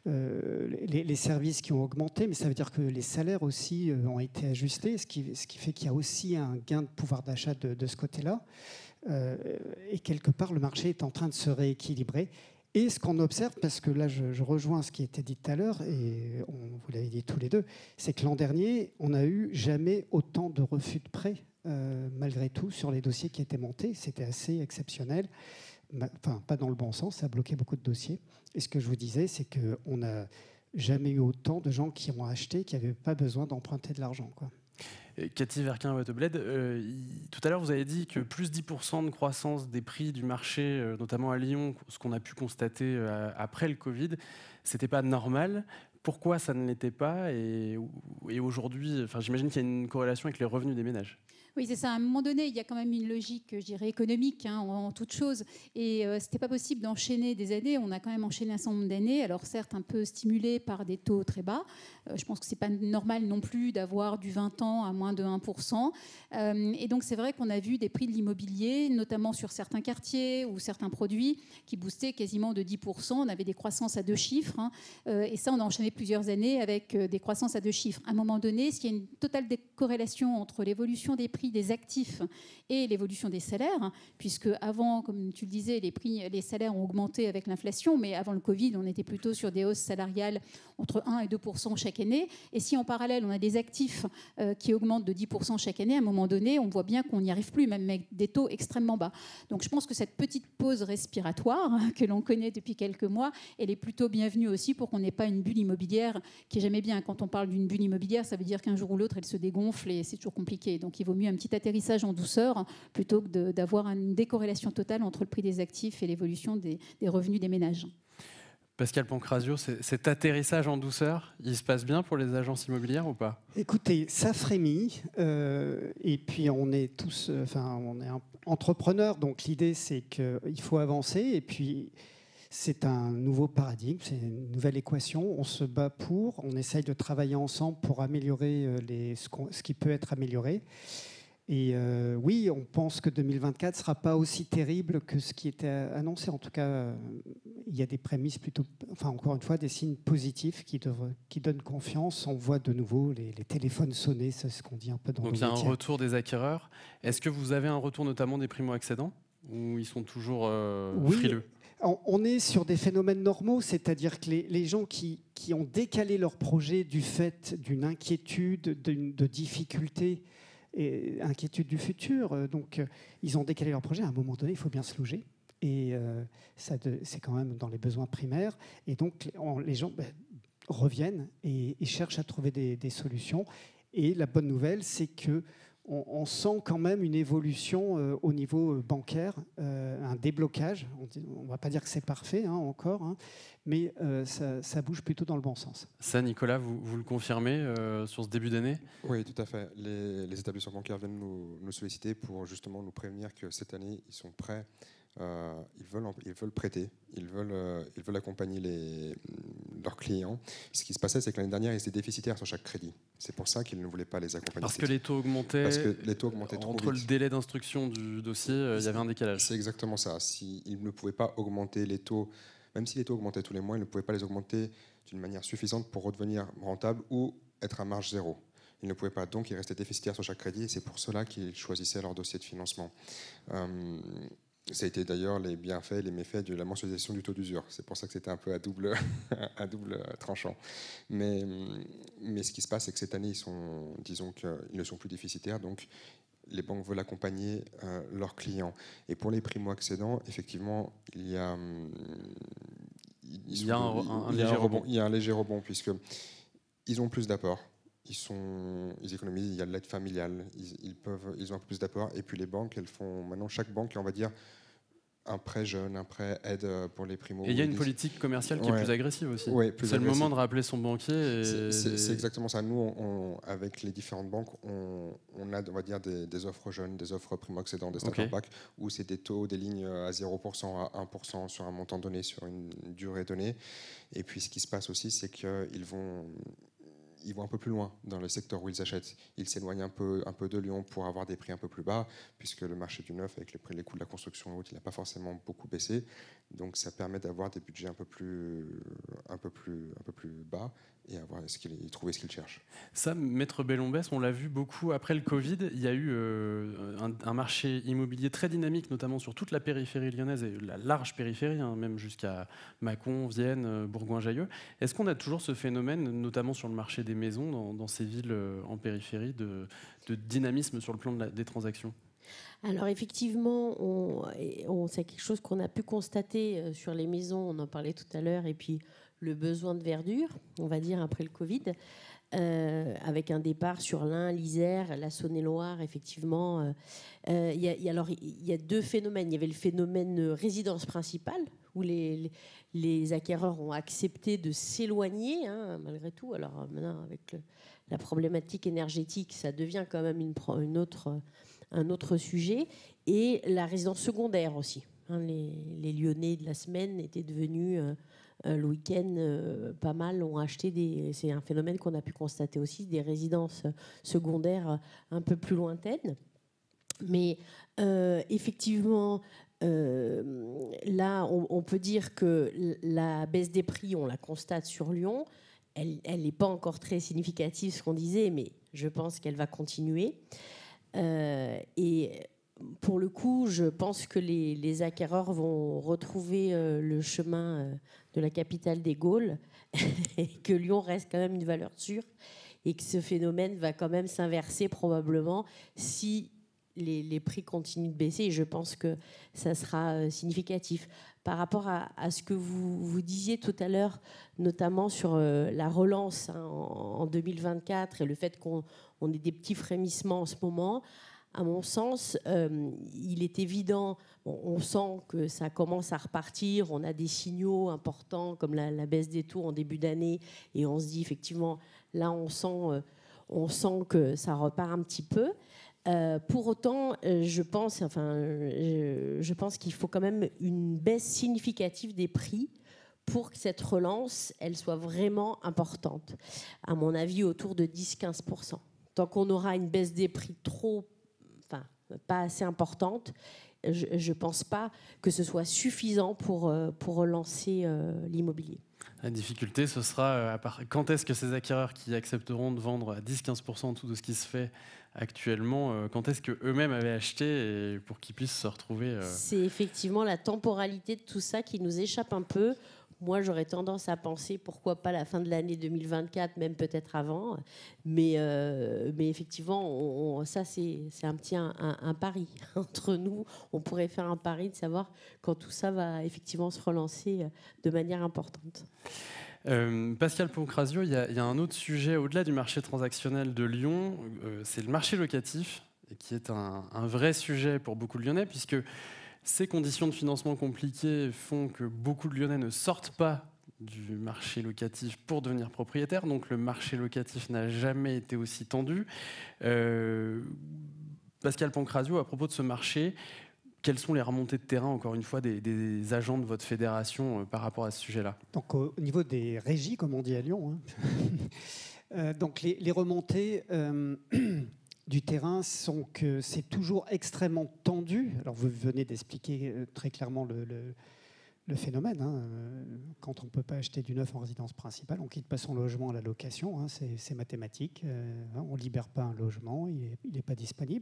euh, les, les services qui ont augmenté, mais ça veut dire que les salaires aussi euh, ont été ajustés, ce qui, ce qui fait qu'il y a aussi un gain de pouvoir d'achat de, de ce côté-là. Euh, et quelque part, le marché est en train de se rééquilibrer. Et ce qu'on observe, parce que là je, je rejoins ce qui a été dit tout à l'heure, et on, vous l'avez dit tous les deux, c'est que l'an dernier, on n'a eu jamais autant de refus de prêt, euh, malgré tout, sur les dossiers qui étaient montés. C'était assez exceptionnel. Enfin, pas dans le bon sens, ça a bloqué beaucoup de dossiers. Et ce que je vous disais, c'est qu'on n'a jamais eu autant de gens qui ont acheté, qui n'avaient pas besoin d'emprunter de l'argent, quoi. Cathy Verquin-Watebled, euh, tout à l'heure vous avez dit que plus dix pour cent de croissance des prix du marché, euh, notamment à Lyon, ce qu'on a pu constater euh, après le Covid, c'était pas normal. Pourquoi ça ne l'était pas? Et, et aujourd'hui, enfin, j'imagine qu'il y a une corrélation avec les revenus des ménages. Oui, c'est ça. À un moment donné, il y a quand même une logique, je dirais, économique hein, en, en toute chose. Et euh, ce n'était pas possible d'enchaîner des années. On a quand même enchaîné un certain nombre d'années. Alors certes, un peu stimulé par des taux très bas. Euh, je pense que ce n'est pas normal non plus d'avoir du vingt ans à moins de un pour cent. Euh, et donc c'est vrai qu'on a vu des prix de l'immobilier, notamment sur certains quartiers ou certains produits, qui boostaient quasiment de dix pour cent. On avait des croissances à deux chiffres. Hein, euh, et ça, on a enchaîné plusieurs années avec euh, des croissances à deux chiffres. À un moment donné, s'il y a une totale décorrélation entre l'évolution des prix des actifs et l'évolution des salaires, puisque avant, comme tu le disais, les prix, les salaires ont augmenté avec l'inflation, mais avant le Covid, on était plutôt sur des hausses salariales entre un et deux pour cent chaque année. Et si en parallèle, on a des actifs euh, qui augmentent de dix pour cent chaque année, à un moment donné, on voit bien qu'on n'y arrive plus, même avec des taux extrêmement bas. Donc je pense que cette petite pause respiratoire hein, que l'on connaît depuis quelques mois, elle est plutôt bienvenue aussi pour qu'on n'ait pas une bulle immobilière qui est jamais bien. Quand on parle d'une bulle immobilière, ça veut dire qu'un jour ou l'autre, elle se dégonfle et c'est toujours compliqué. Donc il vaut mieux un petit atterrissage en douceur plutôt que de, d'avoir une décorrélation totale entre le prix des actifs et l'évolution des, des revenus des ménages. Pascal Pancrazio, cet atterrissage en douceur, il se passe bien pour les agences immobilières ou pas? Écoutez, ça frémit, euh, et puis on est tous, euh, enfin, on est entrepreneurs, donc l'idée c'est qu'il faut avancer, et puis c'est un nouveau paradigme, c'est une nouvelle équation, on se bat pour, on essaye de travailler ensemble pour améliorer les, ce, ce qui peut être amélioré. Et euh, oui, on pense que deux mille vingt-quatre ne sera pas aussi terrible que ce qui était annoncé. En tout cas, euh, il y a des prémices plutôt, enfin encore une fois, des signes positifs qui, devraient, qui donnent confiance. On voit de nouveau les, les téléphones sonner, c'est ce qu'on dit un peu dans le métier. Donc il y a un retour des acquéreurs. Est-ce que vous avez un retour notamment des primo-accédants ou ils sont toujours euh, oui, frileux? On est sur des phénomènes normaux, c'est-à-dire que les, les gens qui, qui ont décalé leur projet du fait d'une inquiétude, d'une, de difficultés, et inquiétude du futur. Donc, euh, ils ont décalé leur projet. À un moment donné, il faut bien se loger. Et euh, ça de, c'est quand même dans les besoins primaires. Et donc, on, les gens ben, reviennent et, et cherchent à trouver des, des solutions. Et la bonne nouvelle, c'est que on, on sent quand même une évolution euh, au niveau bancaire, euh, un déblocage. On ne va pas dire que c'est parfait hein, encore, hein, mais euh, ça, ça bouge plutôt dans le bon sens. Ça, Nicolas, vous, vous le confirmez euh, sur ce début d'année? Oui, tout à fait. Les, les établissements bancaires viennent nous, nous solliciter pour justement nous prévenir que cette année, ils sont prêts. Euh, ils, veulent, ils veulent prêter, ils veulent, euh, ils veulent accompagner les, leurs clients. Ce qui se passait, c'est que l'année dernière, ils étaient déficitaires sur chaque crédit. C'est pour ça qu'ils ne voulaient pas les accompagner. Parce que les taux augmentaient. Parce que les taux augmentaient trop entre vite. Le délai d'instruction du dossier, euh, il y avait un décalage. C'est exactement ça. Si, ils ne pouvaient pas augmenter les taux, même si les taux augmentaient tous les mois, ils ne pouvaient pas les augmenter d'une manière suffisante pour redevenir rentables ou être à marge zéro. Ils ne pouvaient pas, donc ils restaient déficitaires sur chaque crédit et c'est pour cela qu'ils choisissaient leur dossier de financement. Euh, Ça a été d'ailleurs les bienfaits et les méfaits de la mensualisation du taux d'usure. C'est pour ça que c'était un peu à double, à double tranchant. Mais, mais ce qui se passe, c'est que cette année, ils sont, disons qu'ils ne sont plus déficitaires, donc les banques veulent accompagner euh, leurs clients. Et pour les primo-accédants, effectivement, il y a, il y a un, un, un il y a léger un rebond. Il y a un léger rebond, puisqu'ils ont plus d'apports. Ils, sont, ils économisent, il y a de l'aide familiale, ils, ils, peuvent, ils ont un peu plus d'apports. Et puis les banques, elles font maintenant, chaque banque, on va dire, un prêt jeune, un prêt aide pour les primos. Et il y a une politique commerciale qui ouais. est plus agressive aussi. Ouais, plus c'est agressive. Le moment de rappeler son banquier. Et... C'est, c'est exactement ça. Nous, on, on, avec les différentes banques, on, on a, on va dire, des, des offres jeunes, des offres primo-accédants, des starter okay. packs, où c'est des taux, des lignes à zéro pour cent, à un pour cent sur un montant donné, sur une durée donnée. Et puis, ce qui se passe aussi, c'est qu'ils vont... ils vont un peu plus loin dans le secteur où ils achètent. Ils s'éloignent un peu, un peu de Lyon pour avoir des prix un peu plus bas, puisque le marché du neuf, avec les, prix, les coûts de la construction et autres, il n'a pas forcément beaucoup baissé. Donc ça permet d'avoir des budgets un peu plus, un peu plus, un peu plus bas et avoir ce qu'ils, trouver ce qu'ils cherchent. Ça, Maître Bellombès, on l'a vu beaucoup après le Covid. Il y a eu euh, un, un marché immobilier très dynamique, notamment sur toute la périphérie lyonnaise et la large périphérie, hein, même jusqu'à Mâcon, Vienne, Bourgoin-Jallieu. Est-ce qu'on a toujours ce phénomène, notamment sur le marché des maisons, dans, dans ces villes en périphérie, de, de dynamisme sur le plan de la, des transactions? Alors effectivement, on, on, c'est quelque chose qu'on a pu constater sur les maisons, on en parlait tout à l'heure, et puis le besoin de verdure, on va dire, après le Covid, euh, avec un départ sur l'Ain, l'Isère, la Saône-et-Loire, effectivement. Euh, euh, y a, y a, alors, il y a deux phénomènes. Il y avait le phénomène résidence principale, où les, les, les acquéreurs ont accepté de s'éloigner, hein, malgré tout. Alors maintenant, avec le, la problématique énergétique, ça devient quand même une, une autre, un autre sujet. Et la résidence secondaire aussi. Hein, les, les Lyonnais de la semaine étaient devenus... Euh, Euh, le week-end, euh, pas mal ont acheté des. C'est un phénomène qu'on a pu constater aussi, des résidences secondaires un peu plus lointaines. Mais euh, effectivement, euh, là, on, on peut dire que la baisse des prix, on la constate sur Lyon. Elle n'est pas encore très significative, ce qu'on disait, mais je pense qu'elle va continuer. Euh, et pour le coup, je pense que les, les acquéreurs vont retrouver euh, le chemin euh, de la capitale des Gaules et que Lyon reste quand même une valeur sûre et que ce phénomène va quand même s'inverser probablement si les, les prix continuent de baisser. Et je pense que ça sera euh, significatif. Par rapport à, à ce que vous, vous disiez tout à l'heure, notamment sur euh, la relance hein, en, en deux mille vingt-quatre et le fait qu'on on ait des petits frémissements en ce moment, à mon sens, euh, il est évident, bon, on sent que ça commence à repartir, on a des signaux importants comme la, la baisse des taux en début d'année et on se dit effectivement, là on sent, euh, on sent que ça repart un petit peu. Euh, pour autant, euh, je pense, enfin, je, je pense qu'il faut quand même une baisse significative des prix pour que cette relance, elle soit vraiment importante. À mon avis, autour de dix à quinze pour cent. Tant qu'on aura une baisse des prix trop Enfin, pas assez importante, je ne pense pas que ce soit suffisant pour, pour relancer euh, l'immobilier. La difficulté, ce sera à part, quand est-ce que ces acquéreurs qui accepteront de vendre à dix à quinze pour cent tout de ce qui se fait actuellement, euh, quand est-ce qu'eux-mêmes avaient acheté et pour qu'ils puissent se retrouver euh... C'est effectivement la temporalité de tout ça qui nous échappe un peu. Moi, j'aurais tendance à penser, pourquoi pas la fin de l'année deux mille vingt-quatre, même peut-être avant. Mais, euh, mais effectivement, on, on, ça, c'est, c'est un petit un, un, un pari. Entre nous, on pourrait faire un pari de savoir quand tout ça va effectivement se relancer de manière importante. Euh, Pascal Pancrazio, il y, y a un autre sujet au-delà du marché transactionnel de Lyon, euh, c'est le marché locatif, qui est un, un vrai sujet pour beaucoup de Lyonnais, puisque Ces conditions de financement compliquées font que beaucoup de Lyonnais ne sortent pas du marché locatif pour devenir propriétaire. Donc le marché locatif n'a jamais été aussi tendu. Euh, Pascal Pancrazio, à propos de ce marché, quelles sont les remontées de terrain, encore une fois, des, des agents de votre fédération euh, par rapport à ce sujet-là? Donc au, au niveau des régies, comme on dit à Lyon, hein, euh, donc les, les remontées euh, du terrain sont que c'est toujours extrêmement tendu. Alors vous venez d'expliquer euh, très clairement le, le, le phénomène. Hein. Quand on ne peut pas acheter du neuf en résidence principale, on ne quitte pas son logement à la location. Hein, c'est mathématique. Euh, on ne libère pas un logement, il n'est pas disponible.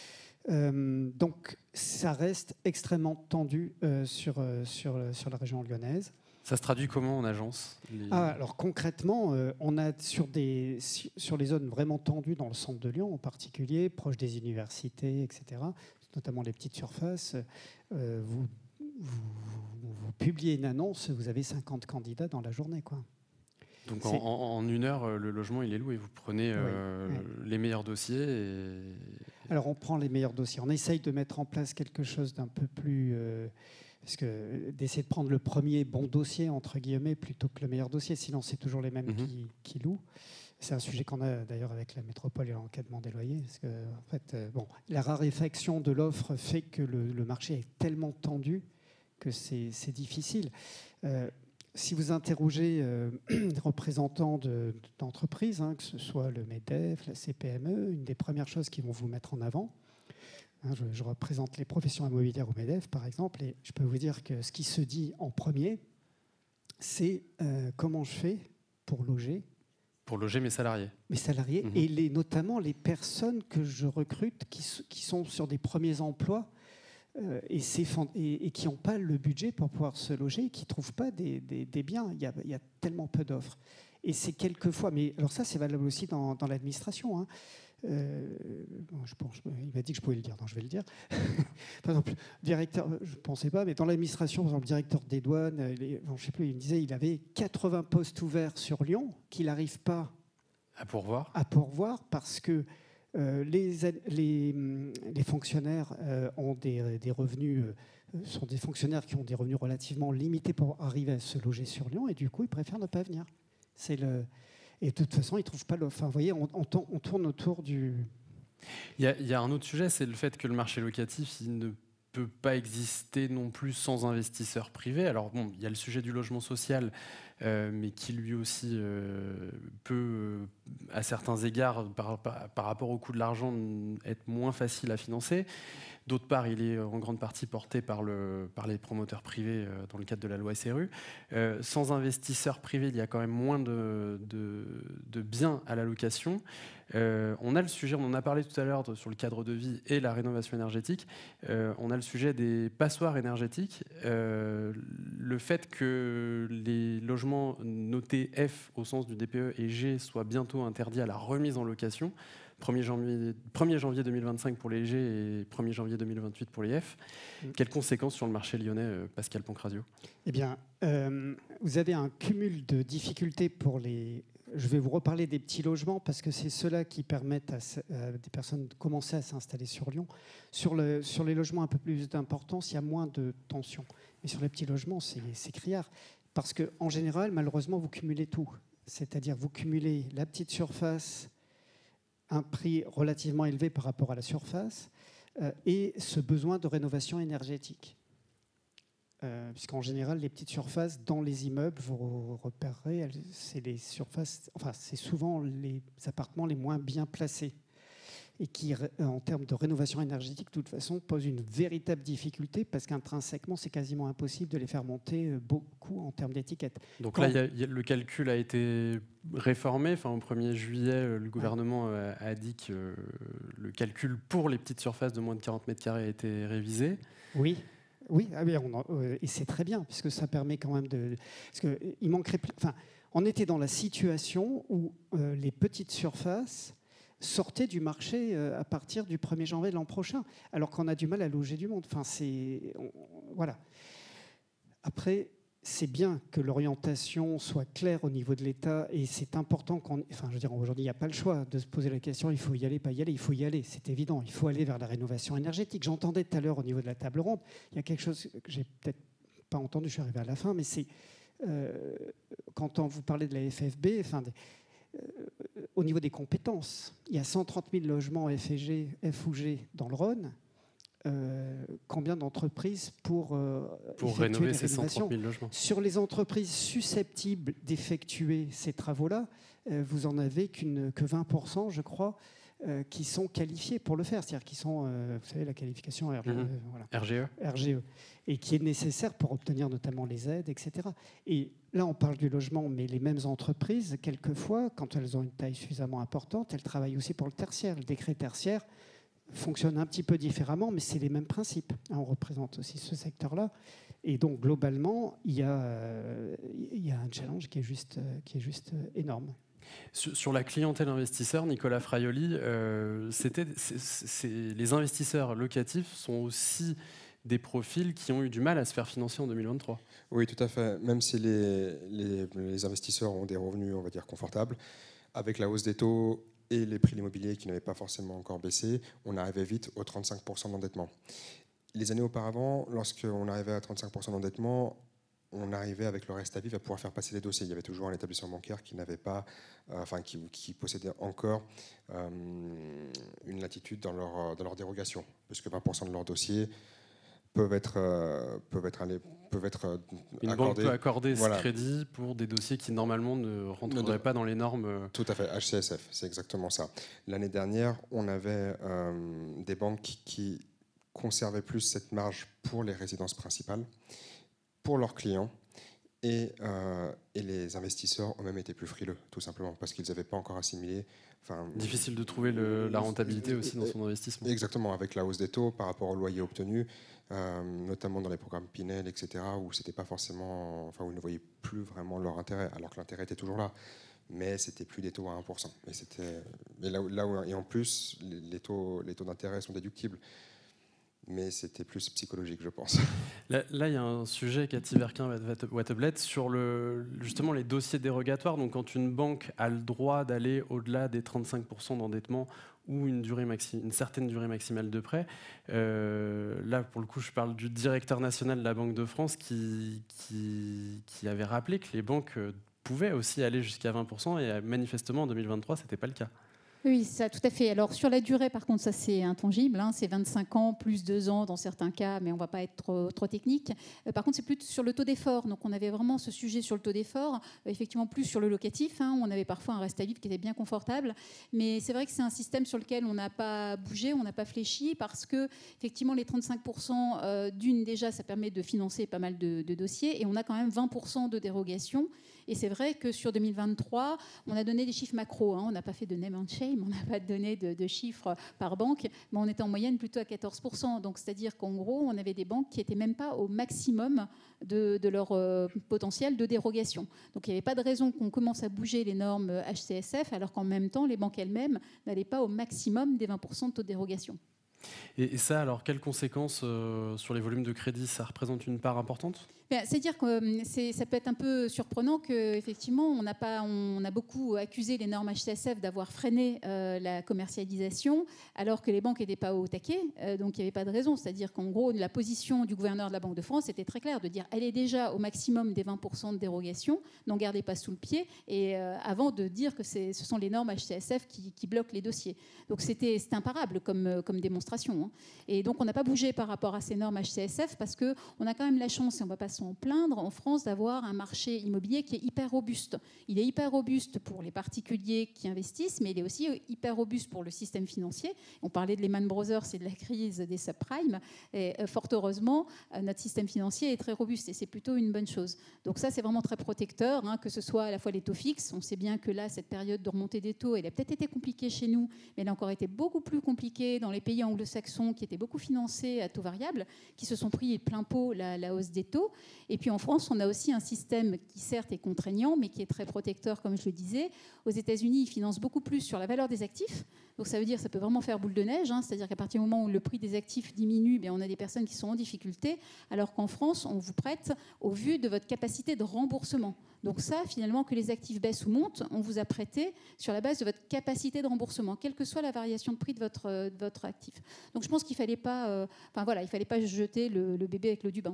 Euh, donc ça reste extrêmement tendu euh, sur, euh, sur, sur la région lyonnaise. Ça se traduit comment en agence? les... ah, Alors concrètement, euh, on a sur, des, sur les zones vraiment tendues dans le centre de Lyon en particulier, proche des universités, et cetera, notamment les petites surfaces, euh, vous, vous, vous, vous publiez une annonce, vous avez cinquante candidats dans la journée, quoi. Donc en, en une heure, le logement il est loué. Vous prenez euh, oui, oui. les meilleurs dossiers. Et... Alors on prend les meilleurs dossiers. On essaye de mettre en place quelque chose d'un peu plus, euh, parce que d'essayer de prendre le premier bon dossier entre guillemets plutôt que le meilleur dossier. Sinon c'est toujours les mêmes mm-hmm. qui, qui louent. C'est un sujet qu'on a d'ailleurs avec la métropole et l'encadrement des loyers. Parce que en fait, euh, bon, la raréfaction de l'offre fait que le, le marché est tellement tendu que c'est difficile. Euh, Si vous interrogez euh, des représentants d'entreprises, de, hein, que ce soit le MEDEF, la C P M E, une des premières choses qu'ils vont vous mettre en avant, hein, je, je représente les professions immobilières au MEDEF par exemple, et je peux vous dire que ce qui se dit en premier, c'est euh, comment je fais pour loger. Pour loger mes salariés. Mes salariés, mmh. et les, notamment les personnes que je recrute qui, qui sont sur des premiers emplois. Euh, et, et, et qui n'ont pas le budget pour pouvoir se loger, qui ne trouvent pas des, des, des biens. Il y, a, il y a tellement peu d'offres. Et c'est quelquefois... Mais alors ça, c'est valable aussi dans, dans l'administration. Hein. Euh, bon, je pense, il m'a dit que je pouvais le dire, donc je vais le dire. Par exemple, directeur, je ne pensais pas, mais dans l'administration, par exemple, le directeur des douanes, les, bon, je sais plus, il me disait qu'il avait quatre-vingts postes ouverts sur Lyon qu'il n'arrive pas à pourvoir. à pourvoir parce que Euh, les, les, les fonctionnaires euh, ont des, des revenus, euh, sont des fonctionnaires qui ont des revenus relativement limités pour arriver à se loger sur Lyon, et du coup, ils préfèrent ne pas venir. C'est le, et de toute façon, ils ne trouvent pas l'offre. Enfin, vous voyez, on, on, on tourne autour du... Il y a, il y a un autre sujet, c'est le fait que le marché locatif, il ne peut pas exister non plus sans investisseurs privés. Alors bon, il y a le sujet du logement social, euh, mais qui lui aussi euh, peut, euh, à certains égards, par, par, par rapport au coût de l'argent, être moins facile à financer. D'autre part, il est en grande partie porté par, le, par les promoteurs privés euh, dans le cadre de la loi S R U. Euh, sans investisseurs privés, il y a quand même moins de, de, de biens à la location. Euh, on a le sujet, on en a parlé tout à l'heure sur le cadre de vie et la rénovation énergétique. Euh, on a le sujet des passoires énergétiques. Euh, le fait que les logements notés F au sens du D P E et G soient bientôt interdits à la remise en location, premier janvier deux mille vingt-cinq pour les G et premier janvier deux mille vingt-huit pour les F. Mmh. Quelles conséquences sur le marché lyonnais, Pascal Pancrazio? Eh bien, euh, vous avez un cumul de difficultés pour les... Je vais vous reparler des petits logements parce que c'est ceux-là qui permettent à, à des personnes de commencer à s'installer sur Lyon. Sur, le, sur les logements un peu plus d'importance, il y a moins de tension. Mais sur les petits logements, c'est criard. Parce qu'en général, malheureusement, vous cumulez tout. C'est-à-dire vous cumulez la petite surface, un prix relativement élevé par rapport à la surface, euh, et ce besoin de rénovation énergétique. Euh, puisqu'en général, les petites surfaces dans les immeubles, vous repérerez, c'est les surfaces, enfin, c'est souvent les appartements les moins bien placés et qui, en termes de rénovation énergétique, de toute façon, posent une véritable difficulté parce qu'intrinsèquement, c'est quasiment impossible de les faire monter beaucoup en termes d'étiquettes. Donc Quand... là, y a, y a, le calcul a été réformé. Enfin, au premier juillet, le gouvernement ouais. a, a dit que le calcul pour les petites surfaces de moins de quarante mètres carrés a été révisé. Oui. Oui, ah bien, on en, euh, et c'est très bien, puisque ça permet quand même de... Parce que, il manquerait plus, enfin, on était dans la situation où euh, les petites surfaces sortaient du marché euh, à partir du premier janvier de l'an prochain, alors qu'on a du mal à loger du monde. Enfin, c'est... On, voilà. Après, c'est bien que l'orientation soit claire au niveau de l'État et c'est important qu'on... Enfin, je veux dire, aujourd'hui, il n'y a pas le choix de se poser la question, il faut y aller, pas y aller, il faut y aller, c'est évident, il faut aller vers la rénovation énergétique. J'entendais tout à l'heure au niveau de la table ronde, il y a quelque chose que j'ai peut-être pas entendu, je suis arrivé à la fin, mais c'est euh, quand on vous parlait de la F F B, enfin, des, euh, au niveau des compétences, il y a cent trente mille logements F et G, F ou G dans le Rhône. Euh, combien d'entreprises pour, euh, pour rénover ces cent trente mille logements? Sur les entreprises susceptibles d'effectuer ces travaux-là, euh, vous en avez qu'une, que vingt pour cent, je crois, euh, qui sont qualifiés pour le faire. C'est-à-dire qui sont, euh, vous savez, la qualification R G E, mmh. voilà. R G E. R G E, et qui est nécessaire pour obtenir notamment les aides, et cetera. Et là, on parle du logement, mais les mêmes entreprises, quelquefois, quand elles ont une taille suffisamment importante, elles travaillent aussi pour le tertiaire. Le décret tertiaire fonctionne un petit peu différemment, mais c'est les mêmes principes. On représente aussi ce secteur-là. Et donc, globalement, il y a, euh, il y a un challenge qui est juste, euh, qui est juste euh, énorme. Sur, sur la clientèle investisseur, Nicolas Fraioli, euh, c'était, c'est, c'est, les investisseurs locatifs sont aussi des profils qui ont eu du mal à se faire financer en deux mille vingt-trois. Oui, tout à fait. Même si les, les, les investisseurs ont des revenus, on va dire, confortables, avec la hausse des taux et les prix de l'immobilier qui n'avaient pas forcément encore baissé, on arrivait vite aux trente-cinq pour cent d'endettement. Les années auparavant, lorsqu'on arrivait à trente-cinq pour cent d'endettement, on arrivait avec le reste à vivre à pouvoir faire passer les dossiers. Il y avait toujours un établissement bancaire qui n'avait pas, euh, enfin qui, qui possédait encore euh, une latitude dans leur, dans leur dérogation, puisque vingt pour cent de leurs dossiers peuvent être, euh, peuvent être, allés, peuvent être euh, Une accordés. banque peut accorder Voilà. ce crédit pour des dossiers qui normalement ne rentreraient pas dans les normes. Tout à fait, H C S F, c'est exactement ça. L'année dernière, on avait euh, des banques qui conservaient plus cette marge pour les résidences principales, pour leurs clients, et, euh, et les investisseurs ont même été plus frileux, tout simplement, parce qu'ils n'avaient pas encore assimilé. Enfin, difficile de trouver le, la rentabilité aussi dans son investissement. Exactement, avec la hausse des taux par rapport au loyer obtenu, euh, notamment dans les programmes Pinel, et cetera, où c'était pas forcément, enfin, où ils ne voyaient plus vraiment leur intérêt, alors que l'intérêt était toujours là, mais c'était plus des taux à un pour cent. Et c'était, et là, là où, et en plus, les taux, les taux d'intérêt sont déductibles. Mais c'était plus psychologique, je pense. Là, là, il y a un sujet, Cathy Verquin-Watteblet, sur le, justement les dossiers dérogatoires. Donc, quand une banque a le droit d'aller au-delà des trente-cinq pour cent d'endettement ou une, durée maxi, une certaine durée maximale de prêt, euh, là, pour le coup, je parle du directeur national de la Banque de France qui, qui, qui avait rappelé que les banques pouvaient aussi aller jusqu'à vingt pour cent et manifestement, en deux mille vingt-trois, ce n'était pas le cas. Oui, ça, tout à fait. Alors, sur la durée, par contre, ça, c'est intangible. Hein, c'est vingt-cinq ans, plus deux ans dans certains cas, mais on ne va pas être trop, trop technique. Euh, par contre, c'est plus sur le taux d'effort. Donc, on avait vraiment ce sujet sur le taux d'effort, euh, effectivement, plus sur le locatif. Hein, où on avait parfois un reste à vivre qui était bien confortable. Mais c'est vrai que c'est un système sur lequel on n'a pas bougé, on n'a pas fléchi, parce que, effectivement, les trente-cinq pour cent euh, d'une, déjà, ça permet de financer pas mal de, de dossiers. Et on a quand même vingt pour cent de dérogation. Et c'est vrai que sur deux mille vingt-trois, on a donné des chiffres macro. Hein, on n'a pas fait de name and shame, on n'a pas donné de, de chiffres par banque, mais on était en moyenne plutôt à quatorze pour cent. Donc, c'est-à-dire qu'en gros, on avait des banques qui n'étaient même pas au maximum de, de leur euh, potentiel de dérogation. Donc, il n'y avait pas de raison qu'on commence à bouger les normes H C S F, alors qu'en même temps, les banques elles-mêmes n'allaient pas au maximum des vingt pour cent de taux de dérogation. Et, et ça, alors, quelles conséquences euh, sur les volumes de crédit? Ça représente une part importante? C'est-à-dire que c'est, ça peut être un peu surprenant qu'effectivement, on a, pas, on a beaucoup accusé les normes H C S F d'avoir freiné euh, la commercialisation, alors que les banques n'étaient pas au taquet, euh, donc il n'y avait pas de raison. C'est-à-dire qu'en gros, la position du gouverneur de la Banque de France était très claire, de dire elle est déjà au maximum des vingt pour cent de dérogation, n'en gardez pas sous le pied, et euh, avant de dire que c'est, ce sont les normes H C S F qui, qui bloquent les dossiers. Donc c'était, c'était imparable comme, comme démonstration. Hein. Et donc on n'a pas bougé par rapport à ces normes H C S F, parce qu'on a quand même la chance, et on ne va pas en plaindre en France, d'avoir un marché immobilier qui est hyper robuste. Il est hyper robuste pour les particuliers qui investissent, mais il est aussi hyper robuste pour le système financier. On parlait de Lehman Brothers et de la crise des subprimes, et fort heureusement, notre système financier est très robuste et c'est plutôt une bonne chose. Donc ça, c'est vraiment très protecteur, hein, que ce soit à la fois les taux fixes. On sait bien que là, cette période de remontée des taux, elle a peut-être été compliquée chez nous, mais elle a encore été beaucoup plus compliquée dans les pays anglo-saxons qui étaient beaucoup financés à taux variable, qui se sont pris plein pot la, la hausse des taux. Et puis en France, on a aussi un système qui certes est contraignant, mais qui est très protecteur, comme je le disais. Aux États-Unis, ils financent beaucoup plus sur la valeur des actifs. Donc ça veut dire que ça peut vraiment faire boule de neige, hein, c'est-à-dire qu'à partir du moment où le prix des actifs diminue, bien, on a des personnes qui sont en difficulté, alors qu'en France, on vous prête au vu de votre capacité de remboursement. Donc ça, finalement, que les actifs baissent ou montent, on vous a prêté sur la base de votre capacité de remboursement, quelle que soit la variation de prix de votre, de votre actif. Donc je pense qu'il ne fallait pas, euh, enfin, voilà, il fallait pas jeter le, le bébé avec l'eau du bain.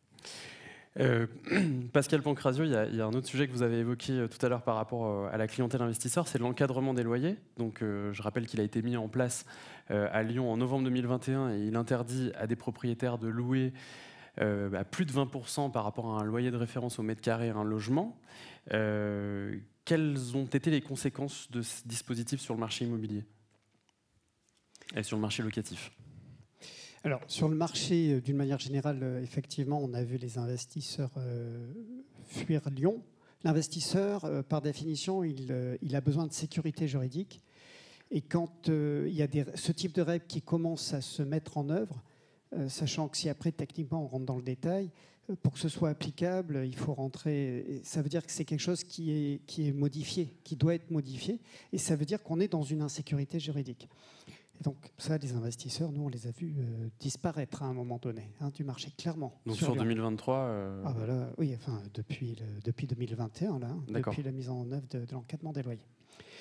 Euh, Pascal Pancrazio, il y, a, il y a un autre sujet que vous avez évoqué euh, tout à l'heure par rapport euh, à la clientèle investisseur, c'est l'encadrement des loyers. Donc, euh, je rappelle qu'il a été mis en place euh, à Lyon en novembre deux mille vingt et un et il interdit à des propriétaires de louer euh, à plus de vingt pour cent par rapport à un loyer de référence au mètre carré un logement. Euh, quelles ont été les conséquences de ce dispositif sur le marché immobilier et sur le marché locatif ? Alors, sur le marché, d'une manière générale, effectivement, on a vu les investisseurs euh, fuir Lyon. L'investisseur, euh, par définition, il, euh, il a besoin de sécurité juridique. Et quand euh, il y a des, ce type de règles qui commencent à se mettre en œuvre, euh, sachant que si après, techniquement, on rentre dans le détail, euh, pour que ce soit applicable, il faut rentrer... Ça veut dire que c'est quelque chose qui est, qui est modifié, qui doit être modifié. Et ça veut dire qu'on est dans une insécurité juridique. Donc ça, les investisseurs, nous, on les a vus euh, disparaître à un moment donné hein, du marché, clairement. Donc sur, sur deux mille vingt-trois euh... Ah voilà, oui, enfin depuis, le, depuis deux mille vingt et un, là, hein, depuis la mise en œuvre de, de l'encadrement des loyers.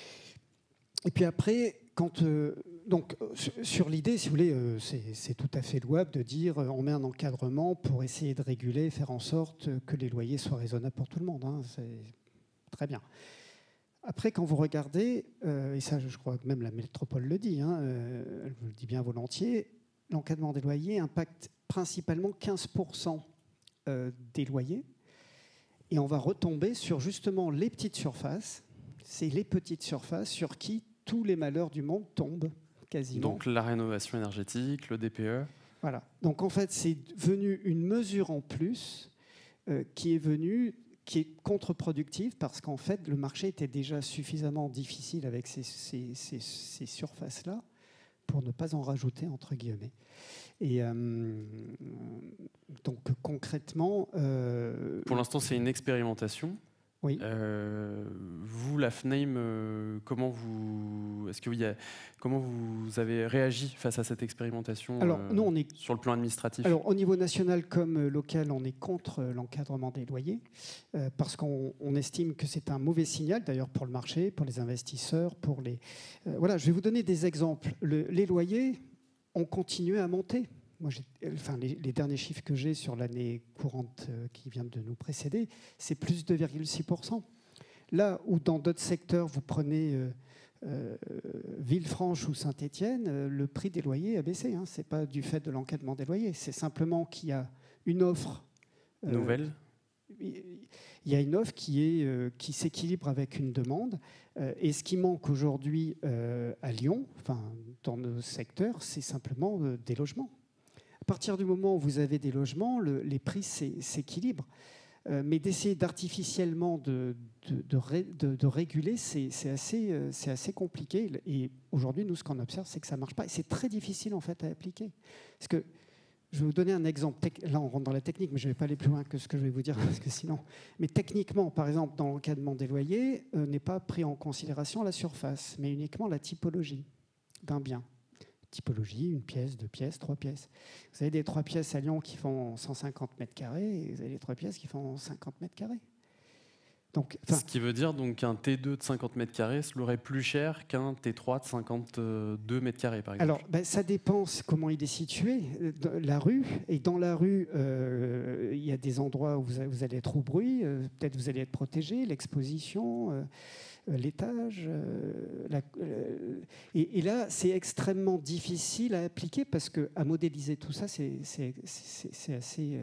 Et puis après, quand, euh, donc, sur l'idée, si vous voulez, euh, c'est tout à fait louable de dire euh, on met un encadrement pour essayer de réguler, faire en sorte que les loyers soient raisonnables pour tout le monde. Hein, c'est très bien. Après, quand vous regardez, euh, et ça je crois que même la métropole le dit, hein, euh, elle le dit bien volontiers, l'encadrement des loyers impacte principalement quinze pour cent euh, des loyers. Et on va retomber sur justement les petites surfaces. C'est les petites surfaces sur qui tous les malheurs du monde tombent quasiment. Donc la rénovation énergétique, le D P E. Voilà. Donc en fait, c'est venu une mesure en plus euh, qui est venue... qui est contre-productive parce qu'en fait, le marché était déjà suffisamment difficile avec ces, ces, ces, ces surfaces-là pour ne pas en rajouter, entre guillemets. Et euh, donc, concrètement... Euh, pour l'instant, c'est une expérimentation. Oui. Euh, vous, la F N A I M, euh, comment vous, est-ce que oui, comment vous avez réagi face à cette expérimentation? Alors, euh, nous, on est sur le plan administratif. Alors, au niveau national comme local, on est contre l'encadrement des loyers euh, parce qu'on on estime que c'est un mauvais signal, d'ailleurs pour le marché, pour les investisseurs, pour les. Euh, voilà, je vais vous donner des exemples. Le, les loyers ont continué à monter. Moi, enfin, les, les derniers chiffres que j'ai sur l'année courante euh, qui vient de nous précéder, c'est plus deux virgule six pour cent. Là où dans d'autres secteurs, vous prenez euh, euh, Villefranche ou Saint-Étienne, euh, le prix des loyers a baissé. Hein. Ce n'est pas du fait de l'encadrement des loyers, c'est simplement qu'il y a une offre euh, nouvelle. Il y a une offre qui, est, euh, qui s'équilibre avec une demande. Euh, et ce qui manque aujourd'hui euh, à Lyon, enfin, dans nos secteurs, c'est simplement euh, des logements. À partir du moment où vous avez des logements, le, les prix s'équilibrent. Euh, mais d'essayer d'artificiellement de, de, de, ré, de, de réguler, c'est assez, euh, assez compliqué. Et aujourd'hui, nous, ce qu'on observe, c'est que ça ne marche pas. Et c'est très difficile, en fait, à appliquer. Parce que, je vais vous donner un exemple. Là, on rentre dans la technique, mais je ne vais pas aller plus loin que ce que je vais vous dire, parce que sinon... Mais techniquement, par exemple, dans l'encadrement des loyers, euh, n'est pas pris en considération la surface, mais uniquement la typologie d'un bien. Typologie, une pièce, deux pièces, trois pièces. Vous avez des trois pièces à Lyon qui font cent cinquante mètres carrés et vous avez des trois pièces qui font cinquante mètres carrés. Donc, ce qui veut dire donc qu'un T deux de cinquante mètres carrés se louerait plus cher qu'un T trois de cinquante-deux mètres carrés, par exemple. Alors, ben, ça dépend comment il est situé, la rue. Et dans la rue, euh, il y a des endroits où vous, vous allez être au bruit, euh, peut-être vous allez être protégé, l'exposition... Euh, l'étage. Euh, euh, et, et là, c'est extrêmement difficile à appliquer parce qu'à modéliser tout ça, c'est assez,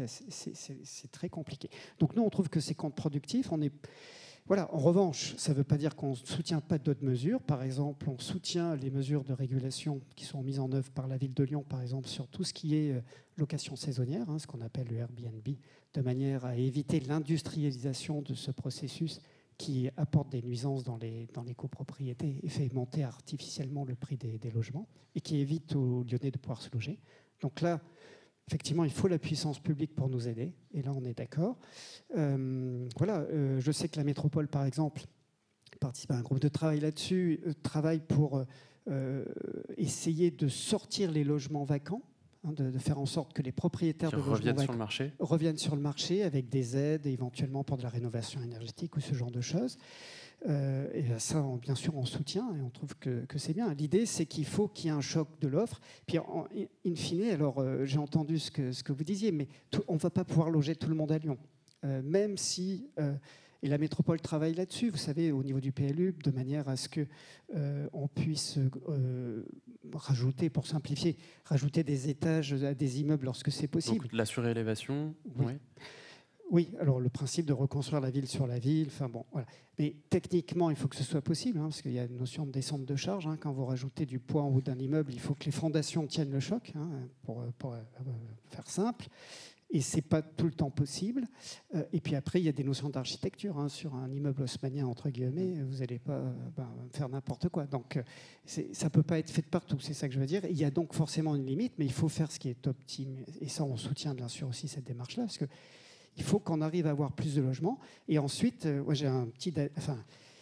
c'est très compliqué. Donc nous, on trouve que c'est contre-productif. On est, voilà. En revanche, ça ne veut pas dire qu'on ne soutient pas d'autres mesures. Par exemple, on soutient les mesures de régulation qui sont mises en œuvre par la ville de Lyon, par exemple, sur tout ce qui est location saisonnière, hein, ce qu'on appelle le Airbnb, de manière à éviter l'industrialisation de ce processus qui apporte des nuisances dans les, dans les copropriétés et fait monter artificiellement le prix des, des logements et qui évite aux Lyonnais de pouvoir se loger. Donc là, effectivement, il faut la puissance publique pour nous aider. Et là, on est d'accord. Euh, voilà, euh, je sais que la métropole, par exemple, participe à un groupe de travail là-dessus, euh, travaille pour euh, essayer de sortir les logements vacants, hein, de, de faire en sorte que les propriétaires Qui de logements reviennent sur vacants le marché. reviennent sur le marché avec des aides, éventuellement pour de la rénovation énergétique ou ce genre de choses. Euh, et ça, on, bien sûr, on soutient et on trouve que, que c'est bien. L'idée, c'est qu'il faut qu'il y ait un choc de l'offre. Puis, en, in fine, alors, euh, j'ai entendu ce que, ce que vous disiez, mais tout, on ne va pas pouvoir loger tout le monde à Lyon. Euh, même si, euh, et la métropole travaille là-dessus, vous savez, au niveau du P L U, de manière à ce qu'on euh, puisse euh, rajouter, pour simplifier, rajouter des étages à des immeubles lorsque c'est possible. Donc la surélévation, oui. oui. Oui, alors le principe de reconstruire la ville sur la ville, enfin bon, voilà. Mais techniquement, il faut que ce soit possible, hein, parce qu'il y a une notion de descente de charge. Hein, quand vous rajoutez du poids en haut d'un immeuble, il faut que les fondations tiennent le choc, hein, pour, pour euh, faire simple. Et c'est pas tout le temps possible. Euh, et puis après, il y a des notions d'architecture. Hein, sur un immeuble haussmannien, entre guillemets, vous n'allez pas euh, ben, faire n'importe quoi. Donc, ça peut pas être fait de partout, c'est ça que je veux dire. Il y a donc forcément une limite, mais il faut faire ce qui est optime. Et ça, on soutient bien sûr aussi cette démarche-là, parce que il faut qu'on arrive à avoir plus de logements. Et ensuite, euh, moi j'ai un petit... Enfin,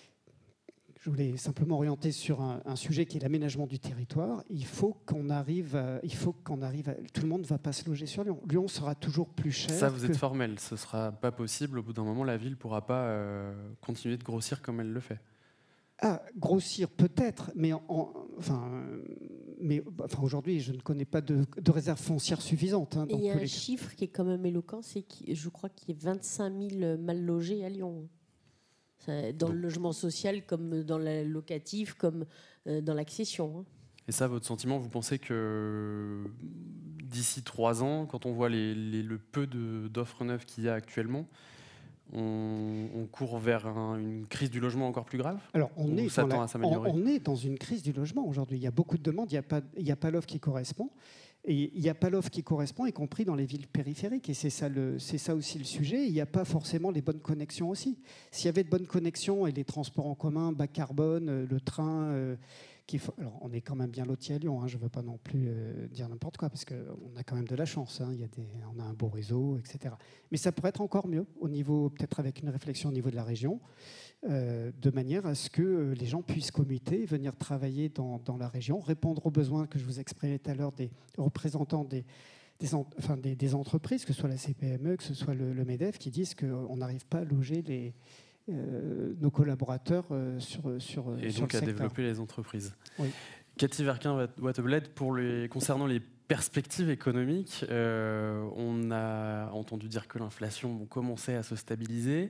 je voulais simplement orienter sur un, un sujet qui est l'aménagement du territoire. Il faut qu'on arrive... À, il faut qu'on arrive à, tout le monde ne va pas se loger sur Lyon. Lyon sera toujours plus cher. Ça, vous que... êtes formel. Ce ne sera pas possible. Au bout d'un moment, la ville ne pourra pas euh, continuer de grossir comme elle le fait. Ah, grossir peut-être, mais, en, enfin, mais enfin, aujourd'hui, je ne connais pas de, de réserve foncière suffisante. Hein, il y a un les... chiffre qui est quand même éloquent, c'est que je crois qu'il y a vingt-cinq mille mal logés à Lyon. Dans le logement social, comme dans le locatif, comme dans l'accession. Et ça, votre sentiment, vous pensez que d'ici trois ans, quand on voit les, les, le peu d'offres neuves qu'il y a actuellement, On, on court vers un, une crise du logement encore plus grave? Alors, on, est s'attend la, à s'améliorer. On, on est dans une crise du logement aujourd'hui. Il y a beaucoup de demandes, il n'y a pas, il n'y a pas l'offre qui correspond. Et il n'y a pas l'offre qui correspond, y compris dans les villes périphériques. Et c'est ça, le, c'est ça aussi le sujet. Il n'y a pas forcément les bonnes connexions aussi. S'il y avait de bonnes connexions et les transports en commun, bas carbone, le train... Euh, Qui faut, alors, on est quand même bien loti à Lyon, hein, je ne veux pas non plus euh, dire n'importe quoi, parce qu'on a quand même de la chance, hein, il y a des, on a un beau réseau, et cetera. Mais ça pourrait être encore mieux, au niveau, peut-être avec une réflexion au niveau de la région, euh, de manière à ce que les gens puissent commuter, venir travailler dans, dans la région, répondre aux besoins que je vous exprimais tout à l'heure des représentants des, des, en, enfin, des, des entreprises, que ce soit la C P M E, que ce soit le, le MEDEF, qui disent qu'on n'arrive pas à loger les... Euh, nos collaborateurs euh, sur, sur, et sur donc le à secteur. développer les entreprises. Oui. Cathy Verquin-Watebled, pour les, concernant les perspectives économiques, euh, on a entendu dire que l'inflation commençait à se stabiliser.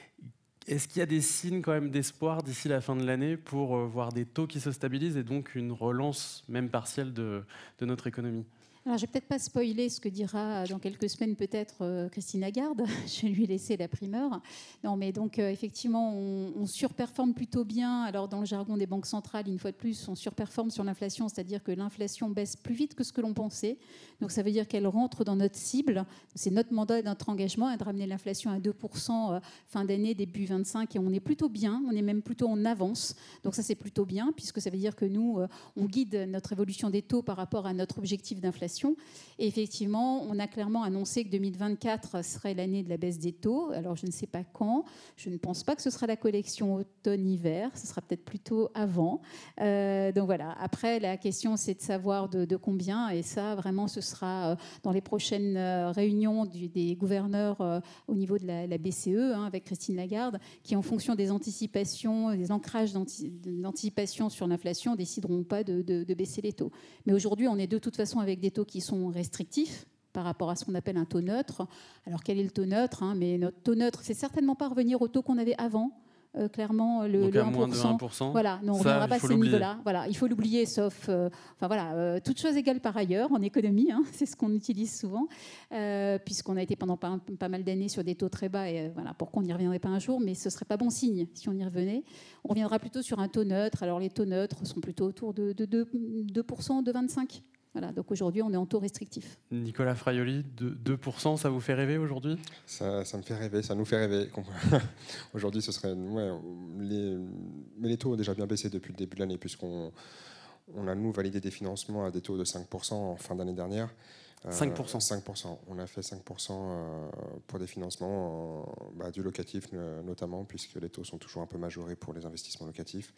Est-ce qu'il y a des signes quand même d'espoir d'ici la fin de l'année pour euh, voir des taux qui se stabilisent et donc une relance même partielle de, de notre économie ? Alors, je ne vais peut-être pas spoiler ce que dira dans quelques semaines peut-être euh, Christine Lagarde. Je vais lui laisser la primeur. Non, mais donc euh, effectivement, on, on surperforme plutôt bien. Alors, dans le jargon des banques centrales, une fois de plus, on surperforme sur l'inflation, c'est-à-dire que l'inflation baisse plus vite que ce que l'on pensait. Donc, ça veut dire qu'elle rentre dans notre cible. C'est notre mandat et notre engagement, hein, de ramener l'inflation à deux pour cent euh, fin d'année, début vingt-cinq. Et on est plutôt bien. On est même plutôt en avance. Donc, ça, c'est plutôt bien, puisque ça veut dire que nous, euh, on guide notre évolution des taux par rapport à notre objectif d'inflation. Et effectivement, on a clairement annoncé que deux mille vingt-quatre serait l'année de la baisse des taux. Alors, je ne sais pas quand. Je ne pense pas que ce sera la collection automne-hiver. Ce sera peut-être plutôt avant. Euh, donc voilà. Après, la question, c'est de savoir de, de combien. Et ça, vraiment, ce sera dans les prochaines réunions du, des gouverneurs euh, au niveau de la, la B C E, hein, avec Christine Lagarde, qui, en fonction des anticipations, des ancrages d'anticipation sur l'inflation, décideront pas de, de, de baisser les taux. Mais aujourd'hui, on est de toute façon avec des taux qui sont restrictifs par rapport à ce qu'on appelle un taux neutre. Alors, quel est le taux neutre, hein, mais notre taux neutre, c'est certainement pas revenir au taux qu'on avait avant. Euh, clairement, le, Donc le à un pour cent. moins de un pour cent. Voilà, non, on ne reviendra pas à ces niveaux-là. Voilà, il faut l'oublier, sauf, euh, enfin voilà, euh, toute chose égale par ailleurs en économie, hein, c'est ce qu'on utilise souvent, euh, puisqu'on a été pendant pas, pas mal d'années sur des taux très bas, et euh, voilà, pourquoi on n'y reviendrait pas un jour, mais ce serait pas bon signe si on y revenait. On reviendra plutôt sur un taux neutre. Alors les taux neutres sont plutôt autour de, de deux pour cent, deux virgule vingt-cinq. Voilà, donc aujourd'hui, on est en taux restrictif. Nicolas Fraioli, de deux pour cent, ça vous fait rêver aujourd'hui ? ça, ça me fait rêver, ça nous fait rêver. Aujourd'hui, ce serait... Ouais, les, mais les taux ont déjà bien baissé depuis le début de l'année, puisqu'on on a, nous, validé des financements à des taux de cinq pour cent en fin d'année dernière. cinq pour cent. Euh, cinq pour cent. On a fait cinq pour cent euh, pour des financements, euh, bah, du locatif notamment, puisque les taux sont toujours un peu majorés pour les investissements locatifs.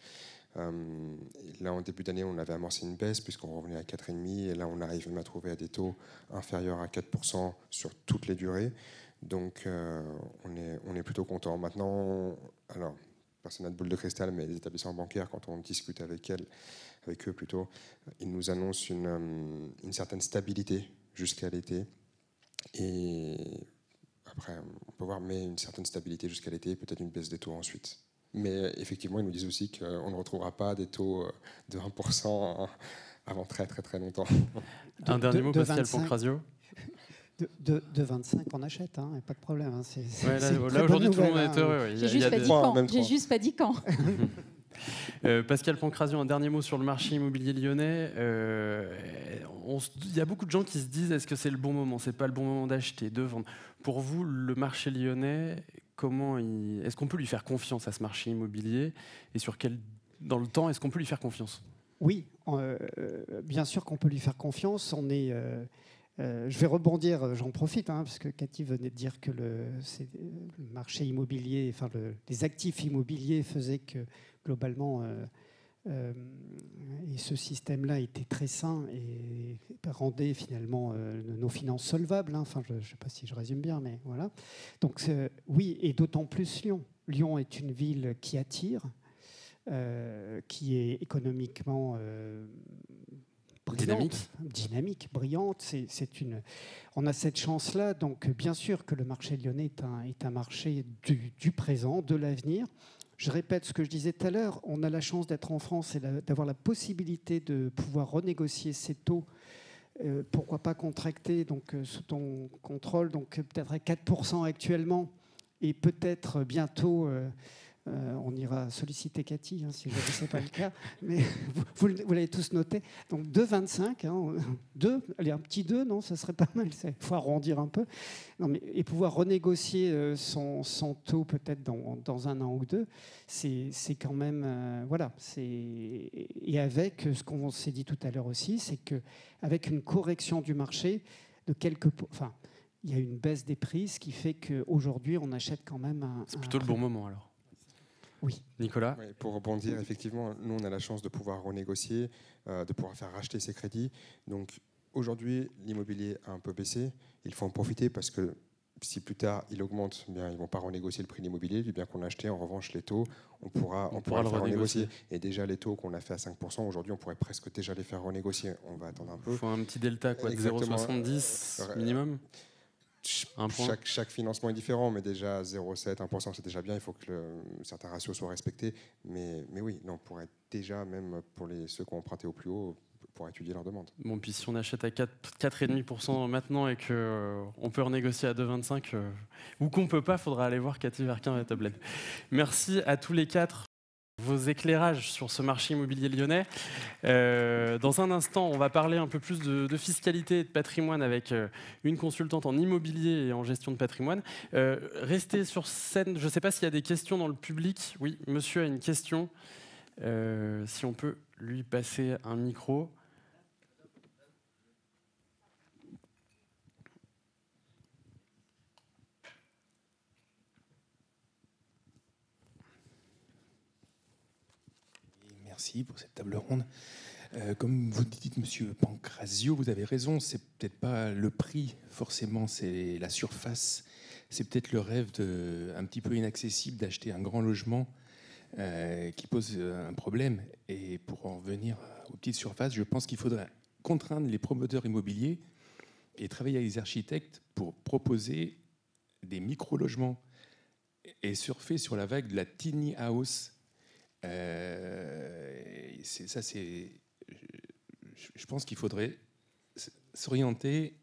Euh, là, en début d'année, on avait amorcé une baisse puisqu'on revenait à quatre virgule cinq et là, on arrive même à trouver à des taux inférieurs à quatre pour cent sur toutes les durées. Donc, euh, on, est, on est plutôt content. Maintenant, alors, personne n'a de boule de cristal, mais les établissements bancaires, quand on discute avec elles, avec eux plutôt, ils nous annoncent une, une certaine stabilité jusqu'à l'été. Et après, on peut voir, mais une certaine stabilité jusqu'à l'été, peut-être une baisse des taux ensuite. Mais effectivement, ils nous disent aussi qu'on ne retrouvera pas des taux de un pour cent avant très très très longtemps. Un de, dernier de, mot, de Pascal vingt-cinq Pancrazio. De, de, de vingt-cinq, on achète, hein, pas de problème. Hein, c'est, Ouais, là, c'est là aujourd'hui, tout le monde hein. est heureux. Oui. J'ai juste, des... J'ai juste pas dit quand. euh, Pascal Pancrazio, un dernier mot sur le marché immobilier lyonnais. Euh, on, il y a beaucoup de gens qui se disent est-ce que c'est le bon moment? C'est pas le bon moment d'acheter, de vendre. Pour vous, le marché lyonnais, comment il... est-ce qu'on peut lui faire confiance à ce marché immobilier? Et sur quel... dans le temps, est-ce qu'on peut lui faire confiance? Oui, euh, bien sûr qu'on peut lui faire confiance. On est... Euh, Euh, je vais rebondir, j'en profite, hein, parce que Cathy venait de dire que le, c'est, le marché immobilier, enfin le, les actifs immobiliers faisaient que globalement, euh, euh, et ce système-là était très sain et rendait finalement euh, nos finances solvables. Hein. Enfin, je ne sais pas si je résume bien, mais voilà. Donc oui, et d'autant plus Lyon. Lyon est une ville qui attire, euh, qui est économiquement... Euh, Dynamique. Dynamique, brillante. C'est, c'est une... On a cette chance-là. Donc, bien sûr que le marché lyonnais est un, est un marché du, du présent, de l'avenir. Je répète ce que je disais tout à l'heure. On a la chance d'être en France et la, d'avoir la possibilité de pouvoir renégocier ces taux. Euh, pourquoi pas contracter donc, euh, sous ton contrôle, donc peut-être à quatre pour cent actuellement et peut-être bientôt... Euh, Euh, on ira solliciter Cathy, hein, si ce n'est pas le cas, mais vous, vous, vous l'avez tous noté. Donc deux virgule vingt-cinq, hein, deux, allez, un petit deux, non, ça serait pas mal, il faut arrondir un peu. Non, mais, et pouvoir renégocier euh, son, son taux peut-être dans, dans un an ou deux, c'est, c'est quand même... Euh, voilà. C'est, et avec ce qu'on s'est dit tout à l'heure aussi, c'est qu'avec une correction du marché de quelques... Enfin, il y a une baisse des prix, ce qui fait qu'aujourd'hui, on achète quand même un... C'est plutôt un le prix. bon moment alors. Oui. Nicolas? Oui, pour rebondir, effectivement, nous, on a la chance de pouvoir renégocier, euh, de pouvoir faire racheter ces crédits. Donc, aujourd'hui, l'immobilier a un peu baissé. Il faut en profiter parce que si plus tard il augmente, bien, ils ne vont pas renégocier le prix de l'immobilier. Du bien qu'on a acheté, en revanche, les taux, on pourra, on on pourra, pourra le faire renégocier. renégocier. Et déjà, les taux qu'on a fait à cinq pour cent, aujourd'hui, on pourrait presque déjà les faire renégocier. On va attendre un peu. Il faut un petit delta quoi, de zéro virgule soixante-dix Euh, minimum. Un point. Chaque, chaque financement est différent, mais déjà zéro virgule sept, un pour cent, c'est déjà bien. Il faut que le, certains ratios soient respectés. Mais, mais oui, non, on pourrait déjà, même pour les, ceux qui ont emprunté au plus haut, pour étudier leurs demandes. Bon, puis si on achète à quatre virgule cinq pour cent maintenant et qu'on euh, peut renégocier à deux virgule vingt-cinq, euh, ou qu'on ne peut pas, il faudra aller voir Cathy Verquin et Tablet. Merci à tous les quatre. Vos éclairages sur ce marché immobilier lyonnais. Euh, dans un instant, on va parler un peu plus de, de fiscalité et de patrimoine avec euh, une consultante en immobilier et en gestion de patrimoine. Euh, restez sur scène. Je ne sais pas s'il y a des questions dans le public. Oui, monsieur a une question. Euh, si on peut lui passer un micro. Merci pour cette table ronde. Euh, comme vous dites, Monsieur Pancrazio, vous avez raison. C'est peut-être pas le prix forcément, c'est la surface. C'est peut-être le rêve de, un petit peu inaccessible d'acheter un grand logement euh, qui pose un problème. Et pour en revenir aux petites surfaces, je pense qu'il faudrait contraindre les promoteurs immobiliers et travailler avec les architectes pour proposer des micro-logements et surfer sur la vague de la tiny house. Euh, c'est, ça, c'est, je, je pense qu'il faudrait s'orienter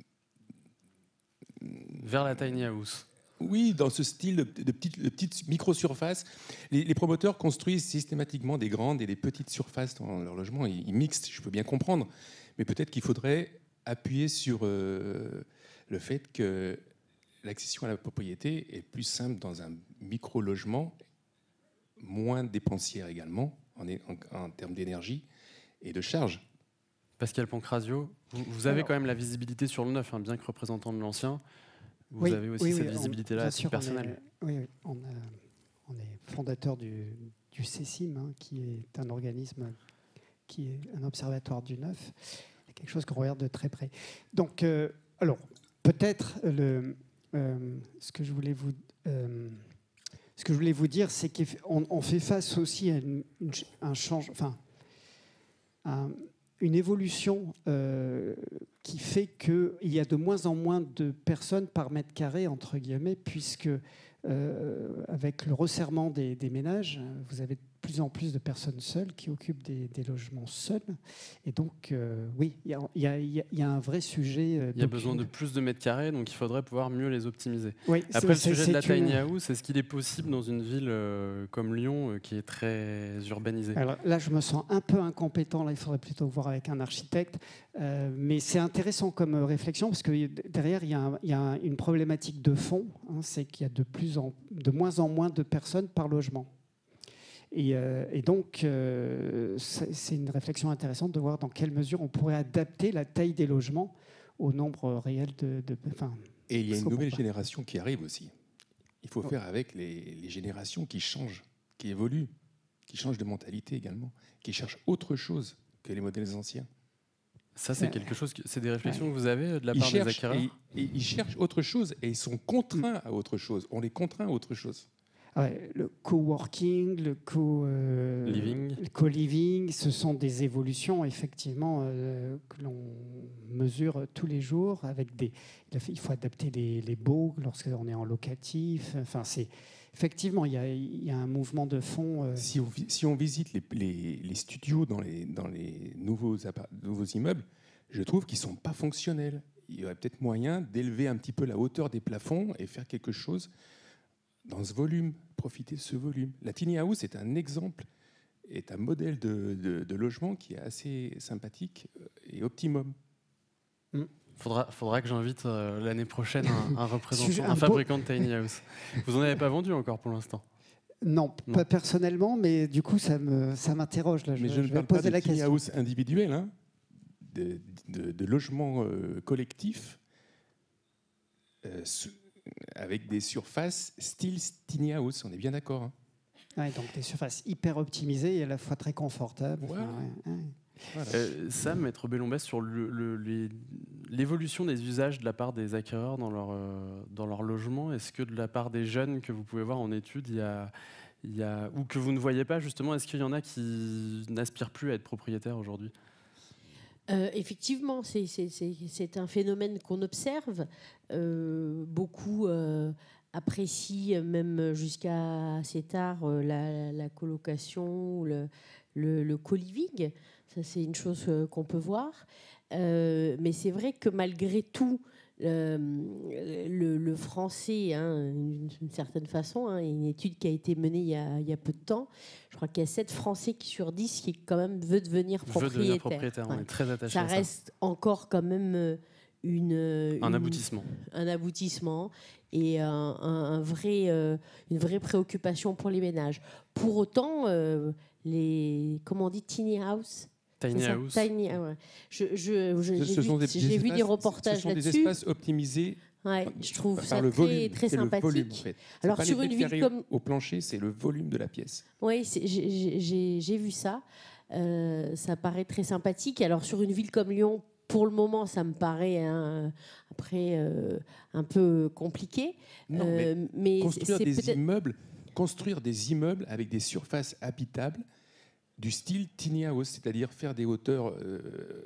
vers la tiny house. Oui, dans ce style de, de petites de petite micro-surfaces. Les, les promoteurs construisent systématiquement des grandes et des petites surfaces dans leur logement. Ils, ils mixent, je peux bien comprendre. Mais peut-être qu'il faudrait appuyer sur euh, le fait que l'accession à la propriété est plus simple dans un micro-logement, moins dépensière également en, en, en termes d'énergie et de charge. Pascal Pancrazio, vous, vous avez Alors, quand même la visibilité sur le neuf, hein, bien que représentant de l'ancien. Vous oui, avez aussi oui, cette oui, visibilité-là à titre personnel. On est, oui, oui, on, a, on est fondateur du, du du CECIM, hein, qui est un organisme, qui est un observatoire du neuf. C'est quelque chose qu'on regarde de très près. Donc, euh, alors, peut-être le, euh, ce que je voulais vous, euh, ce que je voulais vous dire, c'est qu'on on fait face aussi à une, une, un change, enfin, un, une évolution euh, qui fait qu'il y a de moins en moins de personnes par mètre carré, entre guillemets, puisque euh, avec le resserrement des, des ménages, vous avez de plus en plus de personnes seules qui occupent des, des logements seuls. Et donc, euh, oui, il y, y, y a un vrai sujet. Euh, il y a besoin de plus de mètres carrés, donc il faudrait pouvoir mieux les optimiser. Oui, Après, le c'est, sujet de la une... tiny house, est-ce qu'il est possible dans une ville euh, comme Lyon, euh, qui est très urbanisée? Alors là, je me sens un peu incompétent. Là, il faudrait plutôt voir avec un architecte. Euh, mais c'est intéressant comme réflexion, parce que derrière, il y a, un, il y a une problématique de fond. Hein, c'est qu'il y a de, plus en, de moins en moins de personnes par logement. Et, euh, et donc, euh, c'est une réflexion intéressante de voir dans quelle mesure on pourrait adapter la taille des logements au nombre réel de... de enfin, et il y a une nouvelle génération qui arrive aussi. Il faut faire avec les, les générations qui changent, qui évoluent, qui changent de mentalité également, qui cherchent autre chose que les modèles anciens. Ça, c'est quelque chose, que, c'est des réflexions ouais. que vous avez de la ils part cherchent, des acquéreurs et, et ils cherchent autre chose et ils sont contraints à autre chose. On les contraint à autre chose. Ouais, le co-working, le co, euh, living. le co-living, ce sont des évolutions effectivement euh, que l'on mesure tous les jours. Avec des, il faut adapter les, les baux lorsqu'on est en locatif. Enfin, c'est effectivement il y a, il y a un mouvement de fond. Euh... Si, on, si on visite les, les, les studios dans les, dans les nouveaux, nouveaux immeubles, je trouve qu'ils sont pas fonctionnels. Il y aurait peut-être moyen d'élever un petit peu la hauteur des plafonds et faire quelque chose dans ce volume, profiter de ce volume. La tiny house est un exemple, est un modèle de, de, de logement qui est assez sympathique et optimum. Il faudra, faudra que j'invite euh, l'année prochaine un, un représentant, un, un fabricant de tiny house. Vous n'en avez pas vendu encore pour l'instant? Non, non, pas personnellement, mais du coup, ça, me, ça m'interroge. Là. Mais je, je, je je ne vais parle poser pas de la tiny question. house individuel, hein, de, de, de logements euh, collectifs euh, avec des surfaces style tiny house, on est bien d'accord. Hein. Ouais, donc des surfaces hyper optimisées et à la fois très confortables. Ouais. Enfin, ouais, ouais. Voilà. Euh, Sam, Maître Bellombès, sur le, le, les, l'évolution des usages de la part des acquéreurs dans leur, euh, dans leur logement, est-ce que de la part des jeunes que vous pouvez voir en études, il y a, il y a, ou que vous ne voyez pas justement, est-ce qu'il y en a qui n'aspirent plus à être propriétaires aujourd'hui? Euh, effectivement, c'est, c'est, c'est, c'est un phénomène qu'on observe. Euh, beaucoup euh, apprécient, même jusqu'à assez tard, euh, la, la colocation, le, le, le co-living. Ça, c'est une chose euh, qu'on peut voir. Euh, mais c'est vrai que malgré tout, le, le, le français, hein, d'une certaine façon, hein, une étude qui a été menée il y a, il y a peu de temps, je crois qu'il y a sept Français sur dix qui quand même veut devenir propriétaire. Veut devenir propriétaire, ouais. On est très attaché ça à ça. reste encore quand même une, un une, aboutissement, un aboutissement et un, un, un vrai, euh, une vraie préoccupation pour les ménages. Pour autant, euh, les, comment on dit, tiny house. Tiny house. Tiny, ah ouais. je, je, je, j'ai, vu, des, j'ai des vu espaces, des reportages ce sont là-dessus. des espaces optimisés. Ouais, je trouve par ça le très, volume, très sympathique. Le volume, en fait. Alors pas sur les une mètres ville carrés comme au plancher, c'est le volume de la pièce. Oui, c'est, j'ai, j'ai, j'ai vu ça. Euh, ça paraît très sympathique. Alors sur une ville comme Lyon, pour le moment, ça me paraît hein, après euh, un peu compliqué. Non, mais, euh, mais construire c'est des peut-être... immeubles, construire des immeubles avec des surfaces habitables du style tiny house, c'est-à-dire faire des hauteurs, euh,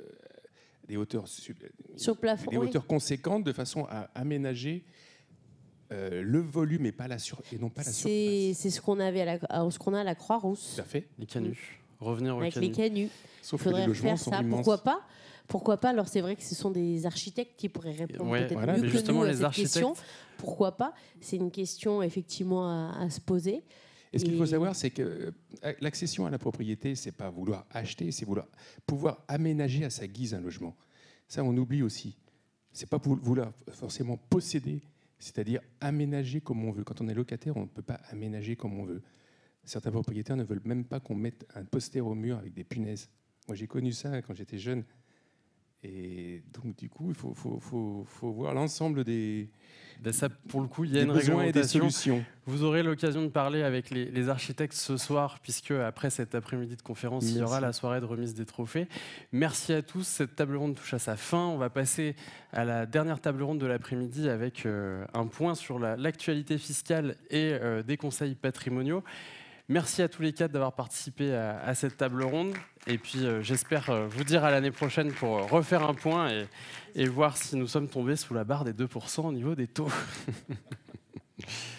des hauteurs, sur plafond, des oui. hauteurs conséquentes de façon à aménager euh, le volume et pas la sur et non pas la c'est, surface. C'est ce qu'on avait à la, ce qu'on a à la Croix-Rousse. Tout à fait. Les canuts. Revenir aux avec canuts. les canuts. Sauf Il faudrait que les logements faire sont ça. immenses. Pourquoi pas? Pourquoi pas? Alors c'est vrai que ce sont des architectes qui pourraient répondre ouais, peut-être voilà, mieux mais que justement, nous à les cette architectes... question. Pourquoi pas? C'est une question effectivement à, à se poser. Et ce qu'il Et... faut savoir, c'est que l'accession à la propriété, c'est pas vouloir acheter, c'est vouloir pouvoir aménager à sa guise un logement. Ça, on oublie aussi. C'est pas vouloir forcément posséder, c'est-à-dire aménager comme on veut. Quand on est locataire, on ne peut pas aménager comme on veut. Certains propriétaires ne veulent même pas qu'on mette un poster au mur avec des punaises. Moi, j'ai connu ça quand j'étais jeune. Et donc, du coup, il faut, faut, faut, faut voir l'ensemble des, ben ça, pour le coup, il y a des une besoins et des réglementation. solutions. Vous aurez l'occasion de parler avec les, les architectes ce soir, puisque après cet après-midi de conférence, Merci. il y aura la soirée de remise des trophées. Merci à tous. Cette table ronde touche à sa fin. On va passer à la dernière table ronde de l'après-midi avec euh, un point sur la, l'actualité fiscale et euh, des conseils patrimoniaux. Merci à tous les quatre d'avoir participé à, à cette table ronde. Et puis, euh, j'espère euh, vous dire à l'année prochaine pour euh, refaire un point et, et voir si nous sommes tombés sous la barre des deux pour cent au niveau des taux.